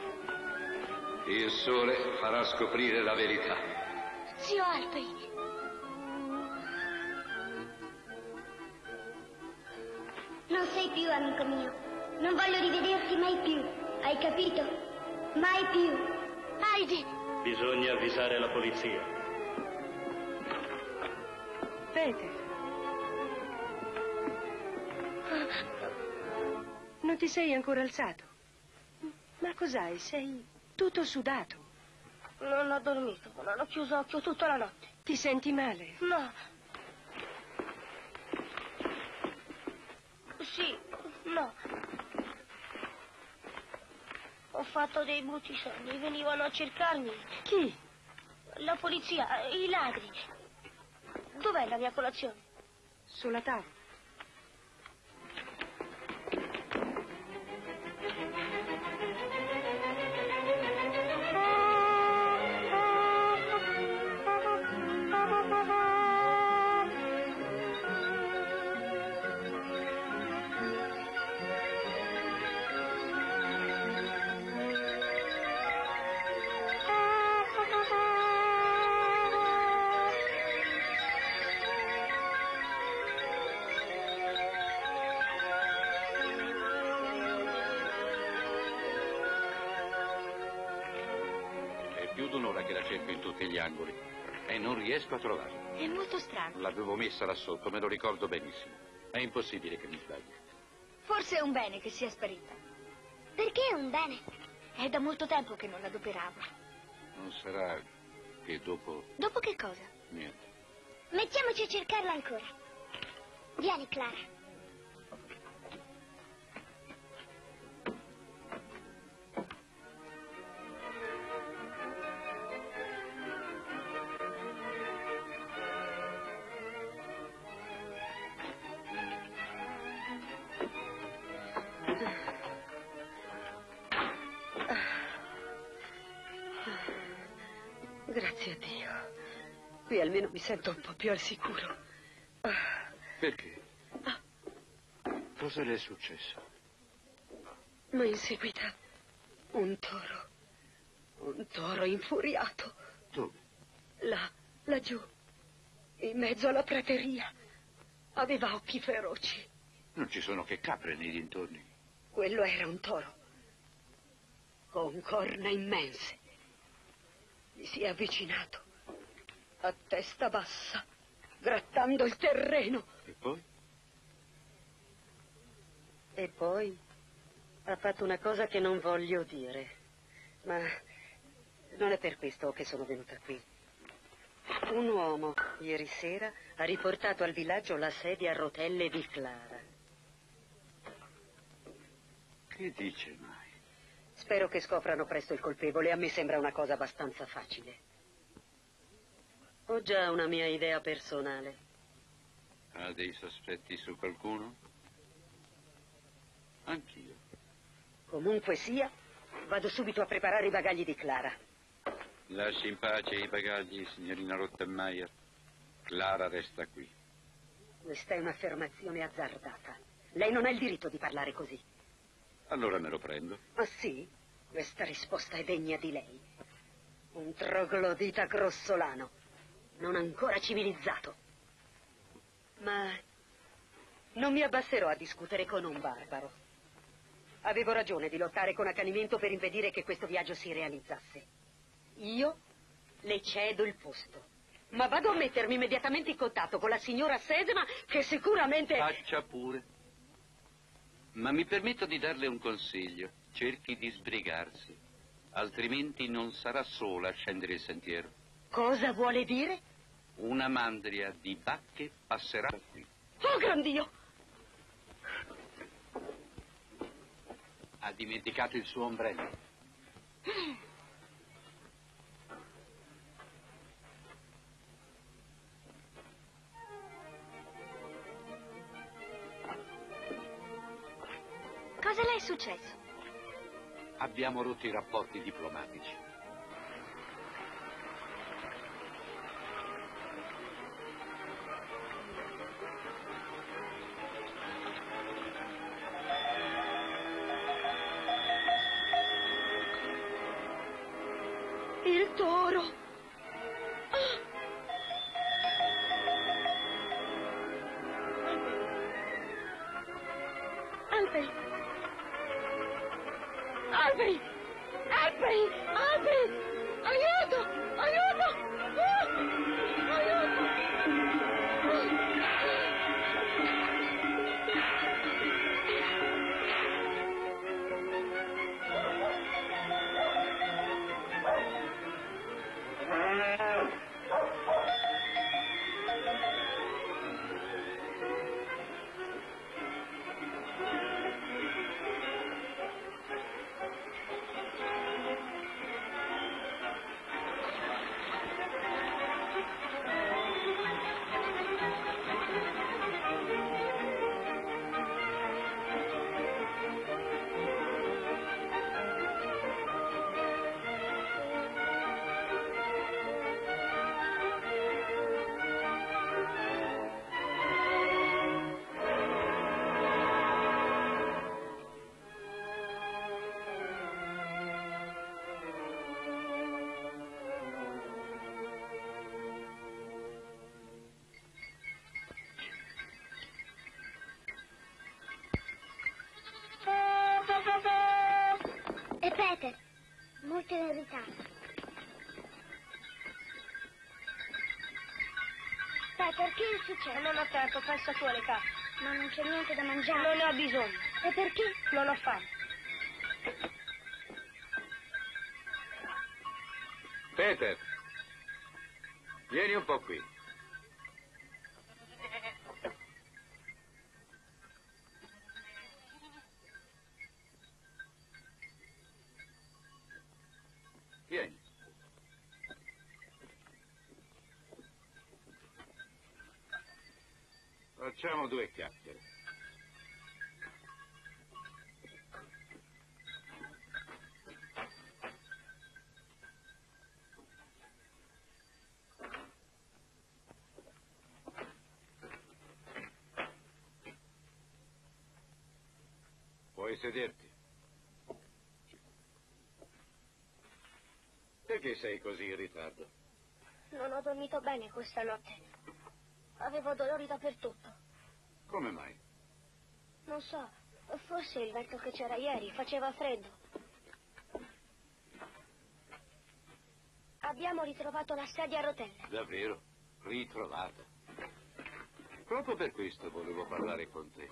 Il sole farà scoprire la verità. Zio Alfei. Non sei più amico mio. Non voglio rivederti mai più. Hai capito? Mai più. Heidi! Bisogna avvisare la polizia. Peter. Non ti sei ancora alzato? Ma cos'hai? Sei tutto sudato. Non ho dormito, non ho chiuso occhio tutta la notte. Ti senti male? No. Sì, no. Ho fatto dei brutti sogni, venivano a cercarmi. Chi? La polizia, i ladri. Dov'è la mia colazione? Sulla tavola. Più d'un'ora che la cerco in tutti gli angoli e non riesco a trovarla. È molto strano. L'avevo messa là sotto, me lo ricordo benissimo. È impossibile che mi sbagli. Forse è un bene che sia sparita. Perché è un bene? È da molto tempo che non l'adoperavo. Non sarà che dopo... Dopo che cosa? Niente. Mettiamoci a cercarla ancora. Vieni, Clara. Grazie a Dio. Qui almeno mi sento un po' più al sicuro. Perché? Cosa le è successo? Ma inseguita un toro. Un toro infuriato. Dove? Là, laggiù, in mezzo alla prateria. Aveva occhi feroci. Non ci sono che capre nei dintorni. Quello era un toro. Con corna immense. Mi si è avvicinato, a testa bassa, grattando il terreno. E poi? E poi ha fatto una cosa che non voglio dire, ma non è per questo che sono venuta qui. Un uomo, ieri sera, ha riportato al villaggio la sedia a rotelle di Clara. Che dice mai? Spero che scoprano presto il colpevole. A me sembra una cosa abbastanza facile. Ho già una mia idea personale. Ha dei sospetti su qualcuno? Anch'io. Comunque sia, vado subito a preparare i bagagli di Clara. Lasci in pace i bagagli, signorina Rottenmeier. Clara resta qui. Questa è un'affermazione azzardata. Lei non ha il diritto di parlare così. Allora me lo prendo. Ah sì? Questa risposta è degna di lei. Un troglodita grossolano, non ancora civilizzato. Ma non mi abbasserò a discutere con un barbaro. Avevo ragione di lottare con accanimento per impedire che questo viaggio si realizzasse. Io le cedo il posto, ma vado a mettermi immediatamente in contatto con la signora Sesemann, che sicuramente... Faccia pure. Ma mi permetto di darle un consiglio. Cerchi di sbrigarsi, altrimenti non sarà sola a scendere il sentiero. Cosa vuole dire? Una mandria di bacche passerà qui. Oh, gran Dio! Ha dimenticato il suo ombrello. Cosa le è successo? Abbiamo rotto i rapporti diplomatici. Il toro! Ah! Alfred! Alfred! Alfred! Alfred! Aiuto! Aiuto! Ah! Aiuto! E Peter, molto in ritardo. Peter, che è successo? Non ho tempo, pensa tu alle case. Ma non c'è niente da mangiare. Non ne ho bisogno. E perché? Non ho fame. Peter, vieni un po' qui. Vieni. Facciamo due chiacchiere. Puoi sederti. Perché sei così in ritardo? Non ho dormito bene questa notte. Avevo dolori dappertutto. Come mai? Non so, forse il vento che c'era ieri faceva freddo. Abbiamo ritrovato la sedia a rotelle. Davvero? Ritrovata. Proprio per questo volevo parlare con te.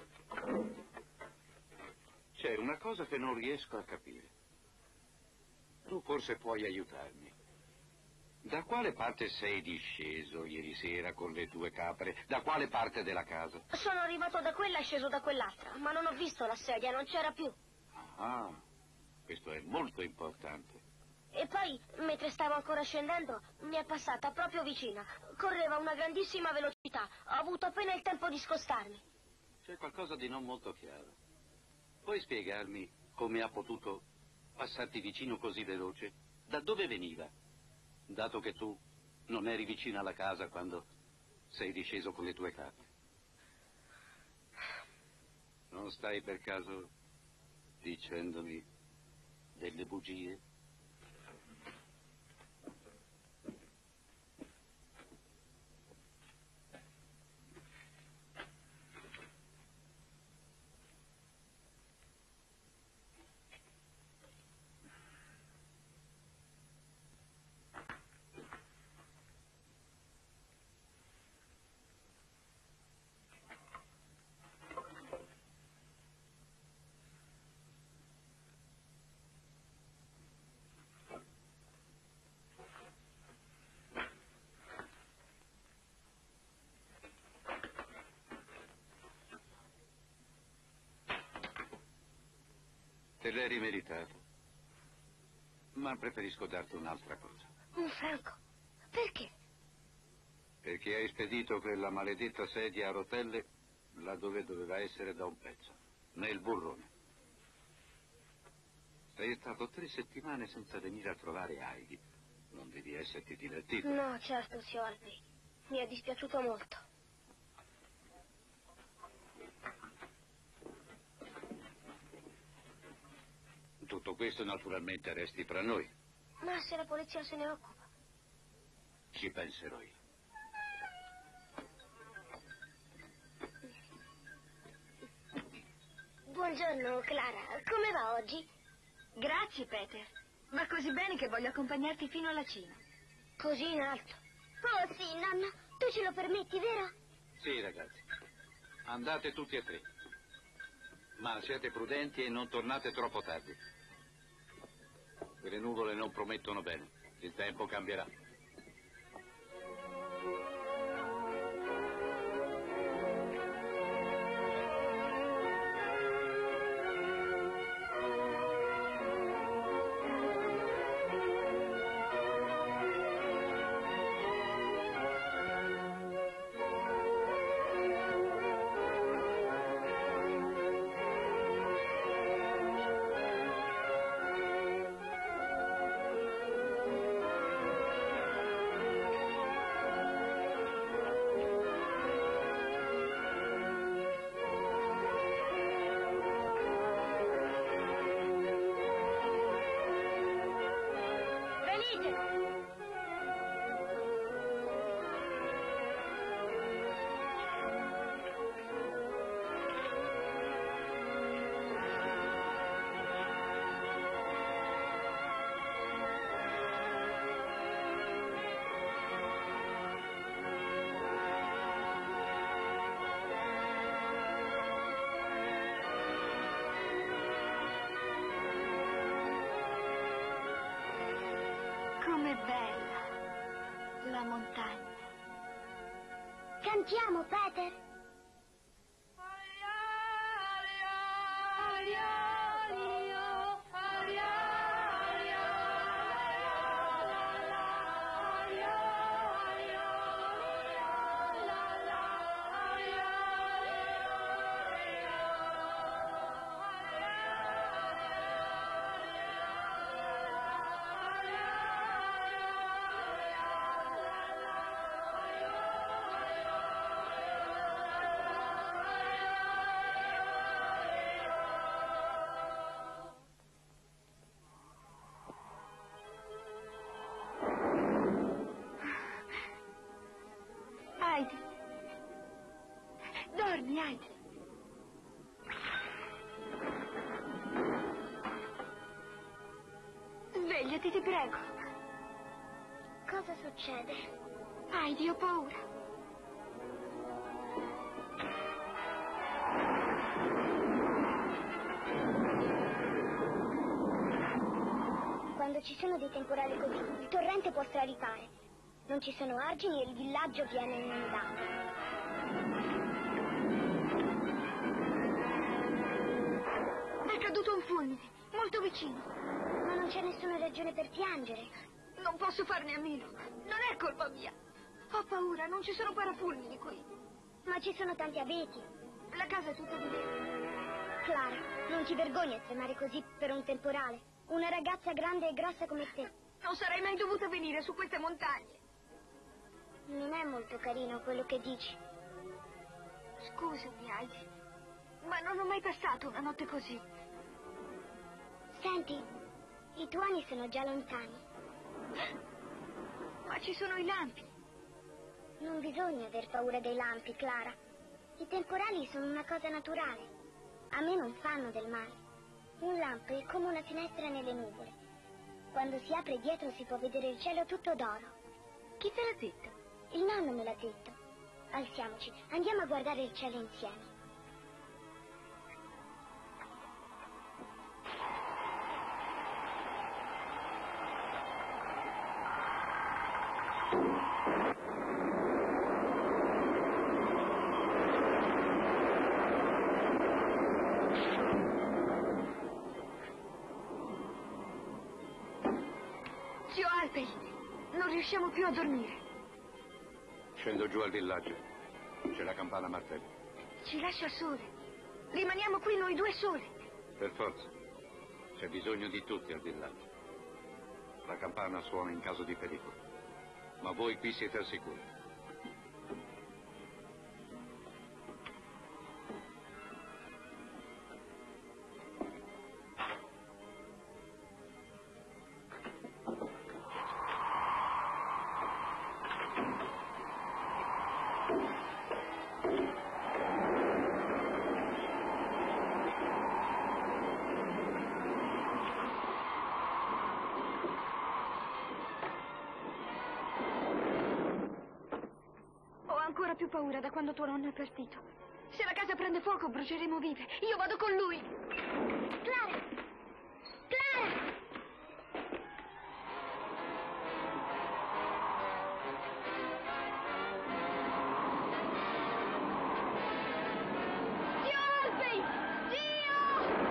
C'è una cosa che non riesco a capire. Tu forse puoi aiutarmi. Da quale parte sei disceso ieri sera con le tue capre? Da quale parte della casa? Sono arrivato da quella e sceso da quell'altra, ma non ho visto la sedia, non c'era più. Ah, questo è molto importante. E poi Poi, mentre stavo ancora scendendo, mi è passata proprio vicina. Correva a una grandissima velocità. Ho avuto appena il tempo di scostarmi. C'è qualcosa di non molto chiaro. Puoi spiegarmi come ha potuto passarti vicino così veloce? Da dove veniva? Dato che tu non eri vicino alla casa quando sei disceso con le tue carte. Non stai per caso dicendomi delle bugie? Te l'eri meritato, ma preferisco darti un'altra cosa. Un franco? Perché? Perché hai spedito quella maledetta sedia a rotelle laddove doveva essere da un pezzo, nel burrone. Sei stato tre settimane senza venire a trovare Heidi. Non devi esserti divertito. No, certo, zio Harvey. Mi è dispiaciuto molto. Tutto questo naturalmente resti fra noi. Ma se la polizia se ne occupa? Ci penserò io. Buongiorno, Clara. Come va oggi? Grazie, Peter. Va così bene che voglio accompagnarti fino alla cima. Così in alto? Oh sì, nonna, tu ce lo permetti, vero? Sì, ragazzi. Andate tutti e tre. Ma siate prudenti e non tornate troppo tardi. Le nuvole non promettono bene. Il tempo cambierà. Com'è bella la montagna. Cantiamo, Peter. Heidi. Dormi, Heidi. Svegliati, ti prego. Cosa succede? Heidi, ho paura. Quando ci sono dei temporali così, il torrente può straripare. Non ci sono argini e il villaggio viene inondato. È caduto un fulmine, molto vicino. Ma non Non c'è nessuna ragione per piangere. Non posso farne a meno. Non è colpa mia. Ho paura, non ci sono parafulmini qui. Ma ci sono tanti abeti. La casa è tutta di nero. Clara, non ti vergogni a tremare così per un temporale? Una ragazza grande e grossa come te. Non sarei mai dovuta venire su queste montagne. Non è molto carino quello che dici. Scusami, Heidi, ma non ho mai passato una notte così. Senti, i tuoni sono già lontani. Ma ci sono i lampi. Non bisogna aver paura dei lampi, Clara. I temporali sono una cosa naturale. A me non fanno del male. Un lampo è come una finestra nelle nuvole. Quando si apre dietro si può vedere il cielo tutto d'oro. Chi te l'ha detto? Il nonno me l'ha detto. Alziamoci, andiamo a guardare il cielo insieme. Zio Alpei, non riusciamo più a dormire. Scendo giù al villaggio. C'è la campana a martello. Ci lascia sole. Rimaniamo qui noi due soli. Per forza. C'è bisogno di tutti al villaggio. La campana suona in caso di pericolo. Ma voi qui siete al sicuro. Ho più paura da quando tuo nonno è partito. Se la casa prende fuoco, bruceremo vive. Io vado con lui. Clara! Clara! Zio Alpei! Zio!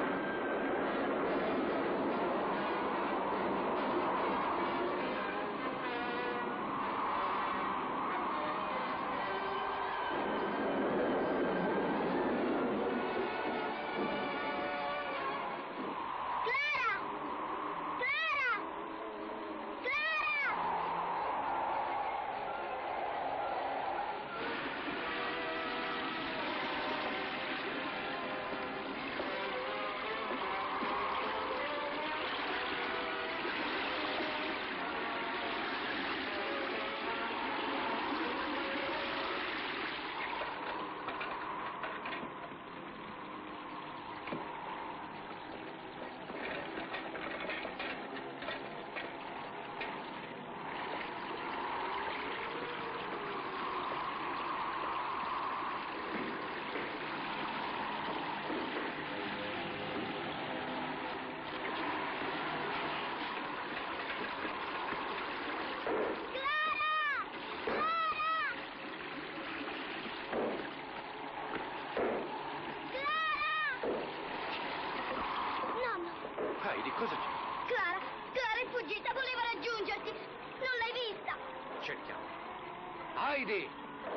Heidi, cosa c'è? Clara, Clara è fuggita, voleva raggiungerti. Non l'hai vista? Cerchiamo. Heidi!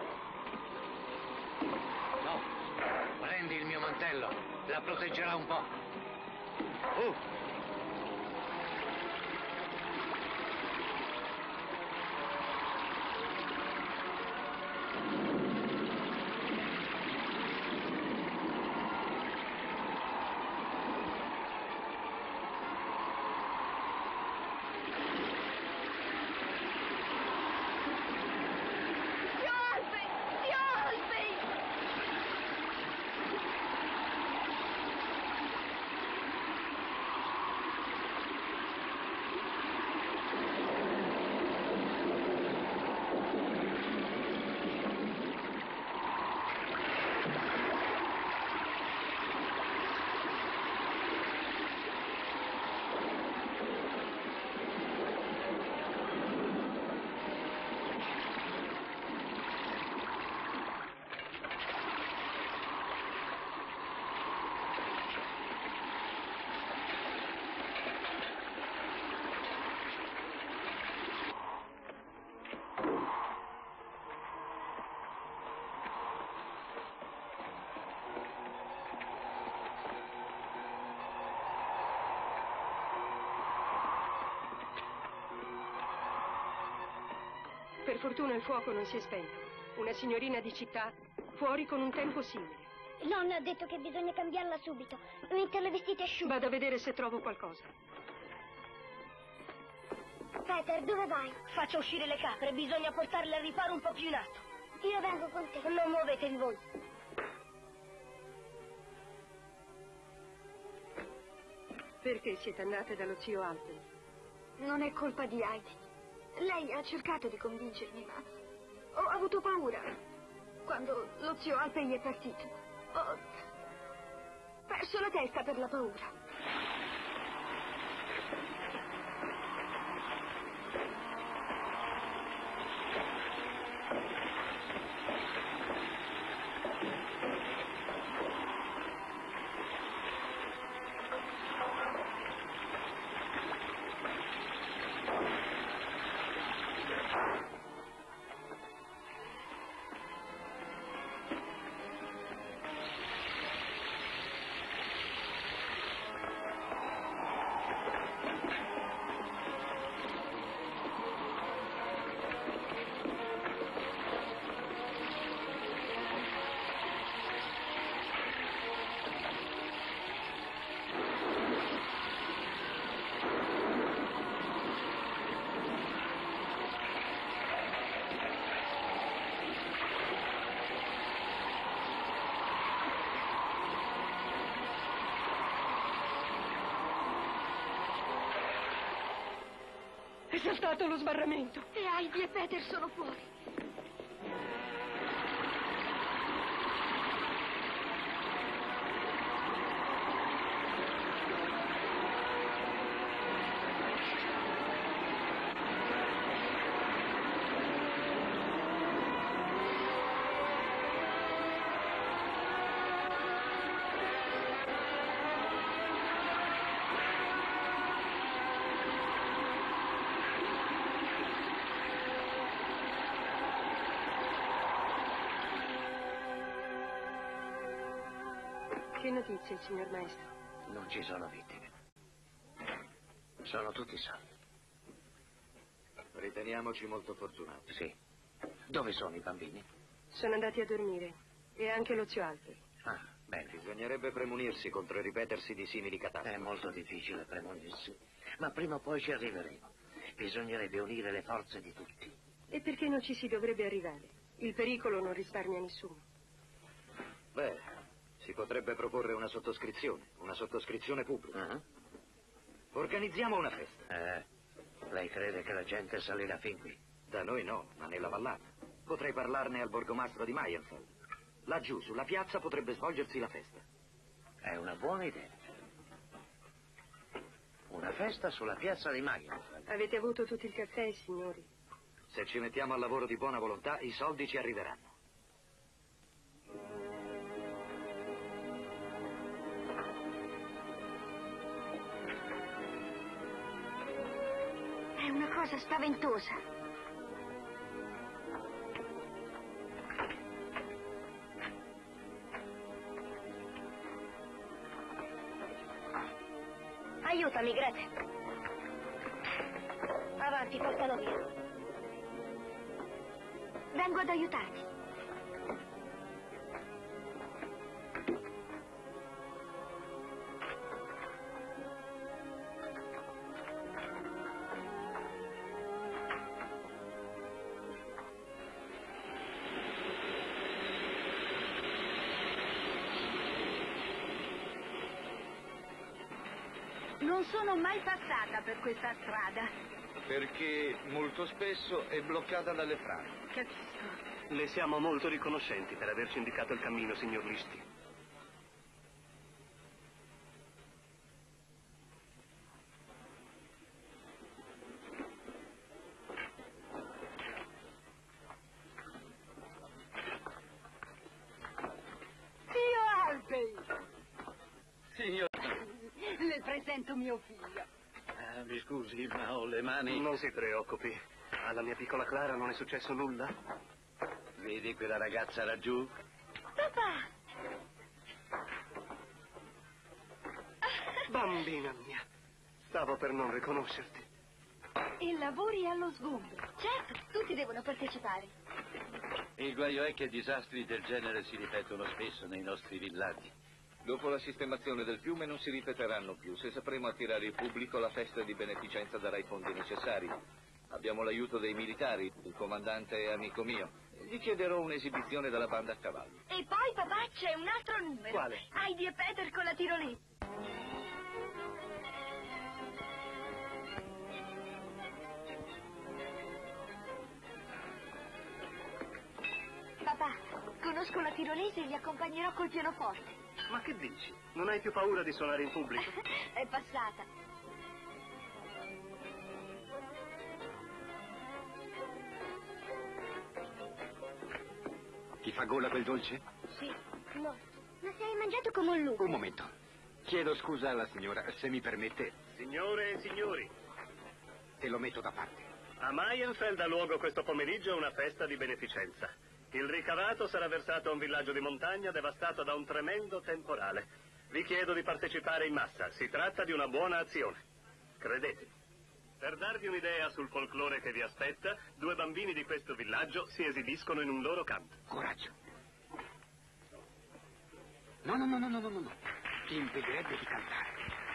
No, prendi il mio mantello, la proteggerà un po'. Uh! Per fortuna il fuoco non si è spento. Una signorina di città, fuori con un tempo simile. Nonna ha detto che bisogna cambiarla subito, mentre le vestite asciutte. Vado a vedere se trovo qualcosa. Peter, dove vai? Faccio uscire le capre, bisogna portarle al riparo un po' più in alto. Io vengo con te. Non muovetevi voi. Perché siete andate dallo zio Alpen? Non è colpa di Heidi. Lei ha cercato di convincermi, ma ho avuto paura. Quando lo zio Alpen è partito, ho perso la testa per la paura. È saltato lo sbarramento. E Heidi e Peter sono fuori. Che notizie, signor maestro? Non ci sono vittime. Sono tutti salvi. Riteniamoci molto fortunati. Sì. Dove sono i bambini? Sono andati a dormire. E anche lo zio Alpen. Ah, bene. Bisognerebbe premunirsi contro il ripetersi di simili catastrofi. È molto difficile premunirsi. Ma prima o poi ci arriveremo. Bisognerebbe unire le forze di tutti. E perché non ci si dovrebbe arrivare? Il pericolo non risparmia nessuno. Beh, si potrebbe proporre una sottoscrizione, una sottoscrizione pubblica. Uh-huh. Organizziamo una festa. Eh, lei crede che la gente salirà fin qui? Da noi no, ma nella vallata. Potrei parlarne al borgomastro di Mayenfeld. Laggiù, sulla piazza, potrebbe svolgersi la festa. È una buona idea. Una festa sulla piazza di Mayenfeld. Avete avuto tutto il caffè, signori? Se ci mettiamo al lavoro di buona volontà, i soldi ci arriveranno. È una cosa spaventosa. Aiutami, Grete. Avanti, portalo via. Vengo ad aiutarti. Non sono mai passata per questa strada. Perché molto spesso è bloccata dalle frane. Capisco. Le siamo molto riconoscenti per averci indicato il cammino, signor Listi. Zio Alpen! Signor... Le presento mio figlio. Ah, mi scusi, ma ho le mani... Non si preoccupi. Alla mia piccola Clara non è successo nulla? Vedi quella ragazza laggiù? Papà! Bambina mia, stavo per non riconoscerti. E lavori allo sgombro. Certo, tutti devono partecipare. Il guaio è che disastri del genere si ripetono spesso nei nostri villaggi. Dopo la sistemazione del fiume non si ripeteranno più. Se sapremo attirare il pubblico, la festa di beneficenza darà i fondi necessari. Abbiamo l'aiuto dei militari, il comandante è amico mio. Gli chiederò un'esibizione della banda a cavallo. E poi, papà, c'è un altro numero. Quale? Heidi e Peter con la tirolina. Papà, conosco la tirolese e li accompagnerò col pianoforte. Ma che dici? Non hai più paura di suonare in pubblico? È passata. Ti fa gola quel dolce? Sì. No. Ma se hai mangiato come un lupo. Un momento. Chiedo scusa alla signora, se mi permette. Signore e signori, Te lo metto da parte. a Maienfeld ha luogo questo pomeriggio una festa di beneficenza. Il ricavato sarà versato a un villaggio di montagna devastato da un tremendo temporale. Vi chiedo di partecipare in massa. Si tratta di una buona azione. Credetemi. Per darvi un'idea sul folklore che vi aspetta, due bambini di questo villaggio si esibiscono in un loro canto. Coraggio. No, no, no, no, no, no, no. Ti impedirebbe di cantare.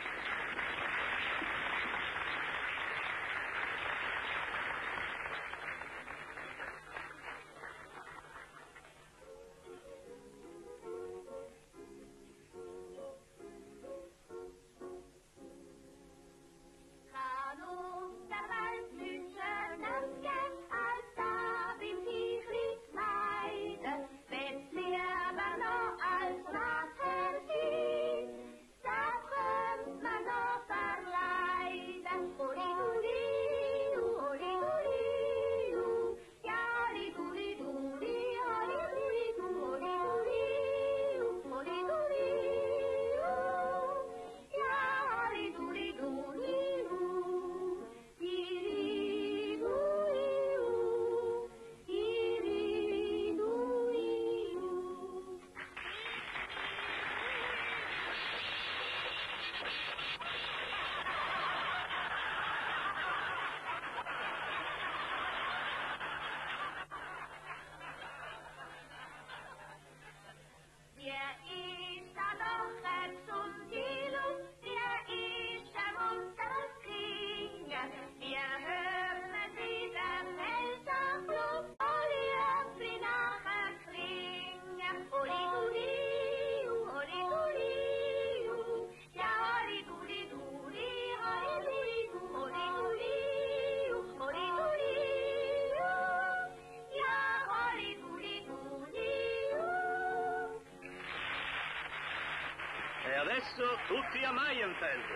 E adesso tutti a Maienfeld.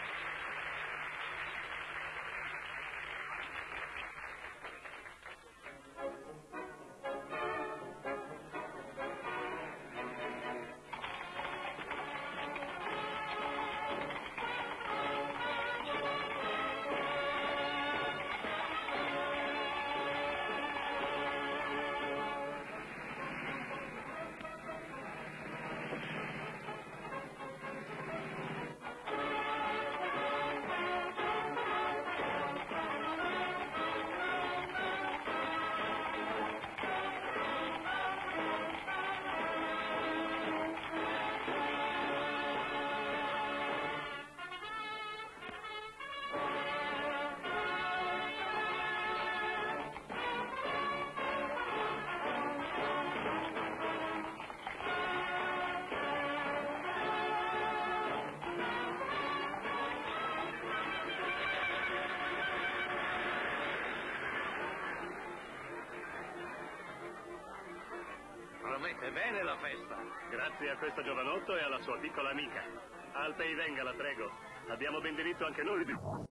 Promette bene la festa. Grazie a questo giovanotto e alla sua piccola amica. Alpe venga, la prego. Abbiamo ben diritto anche noi di...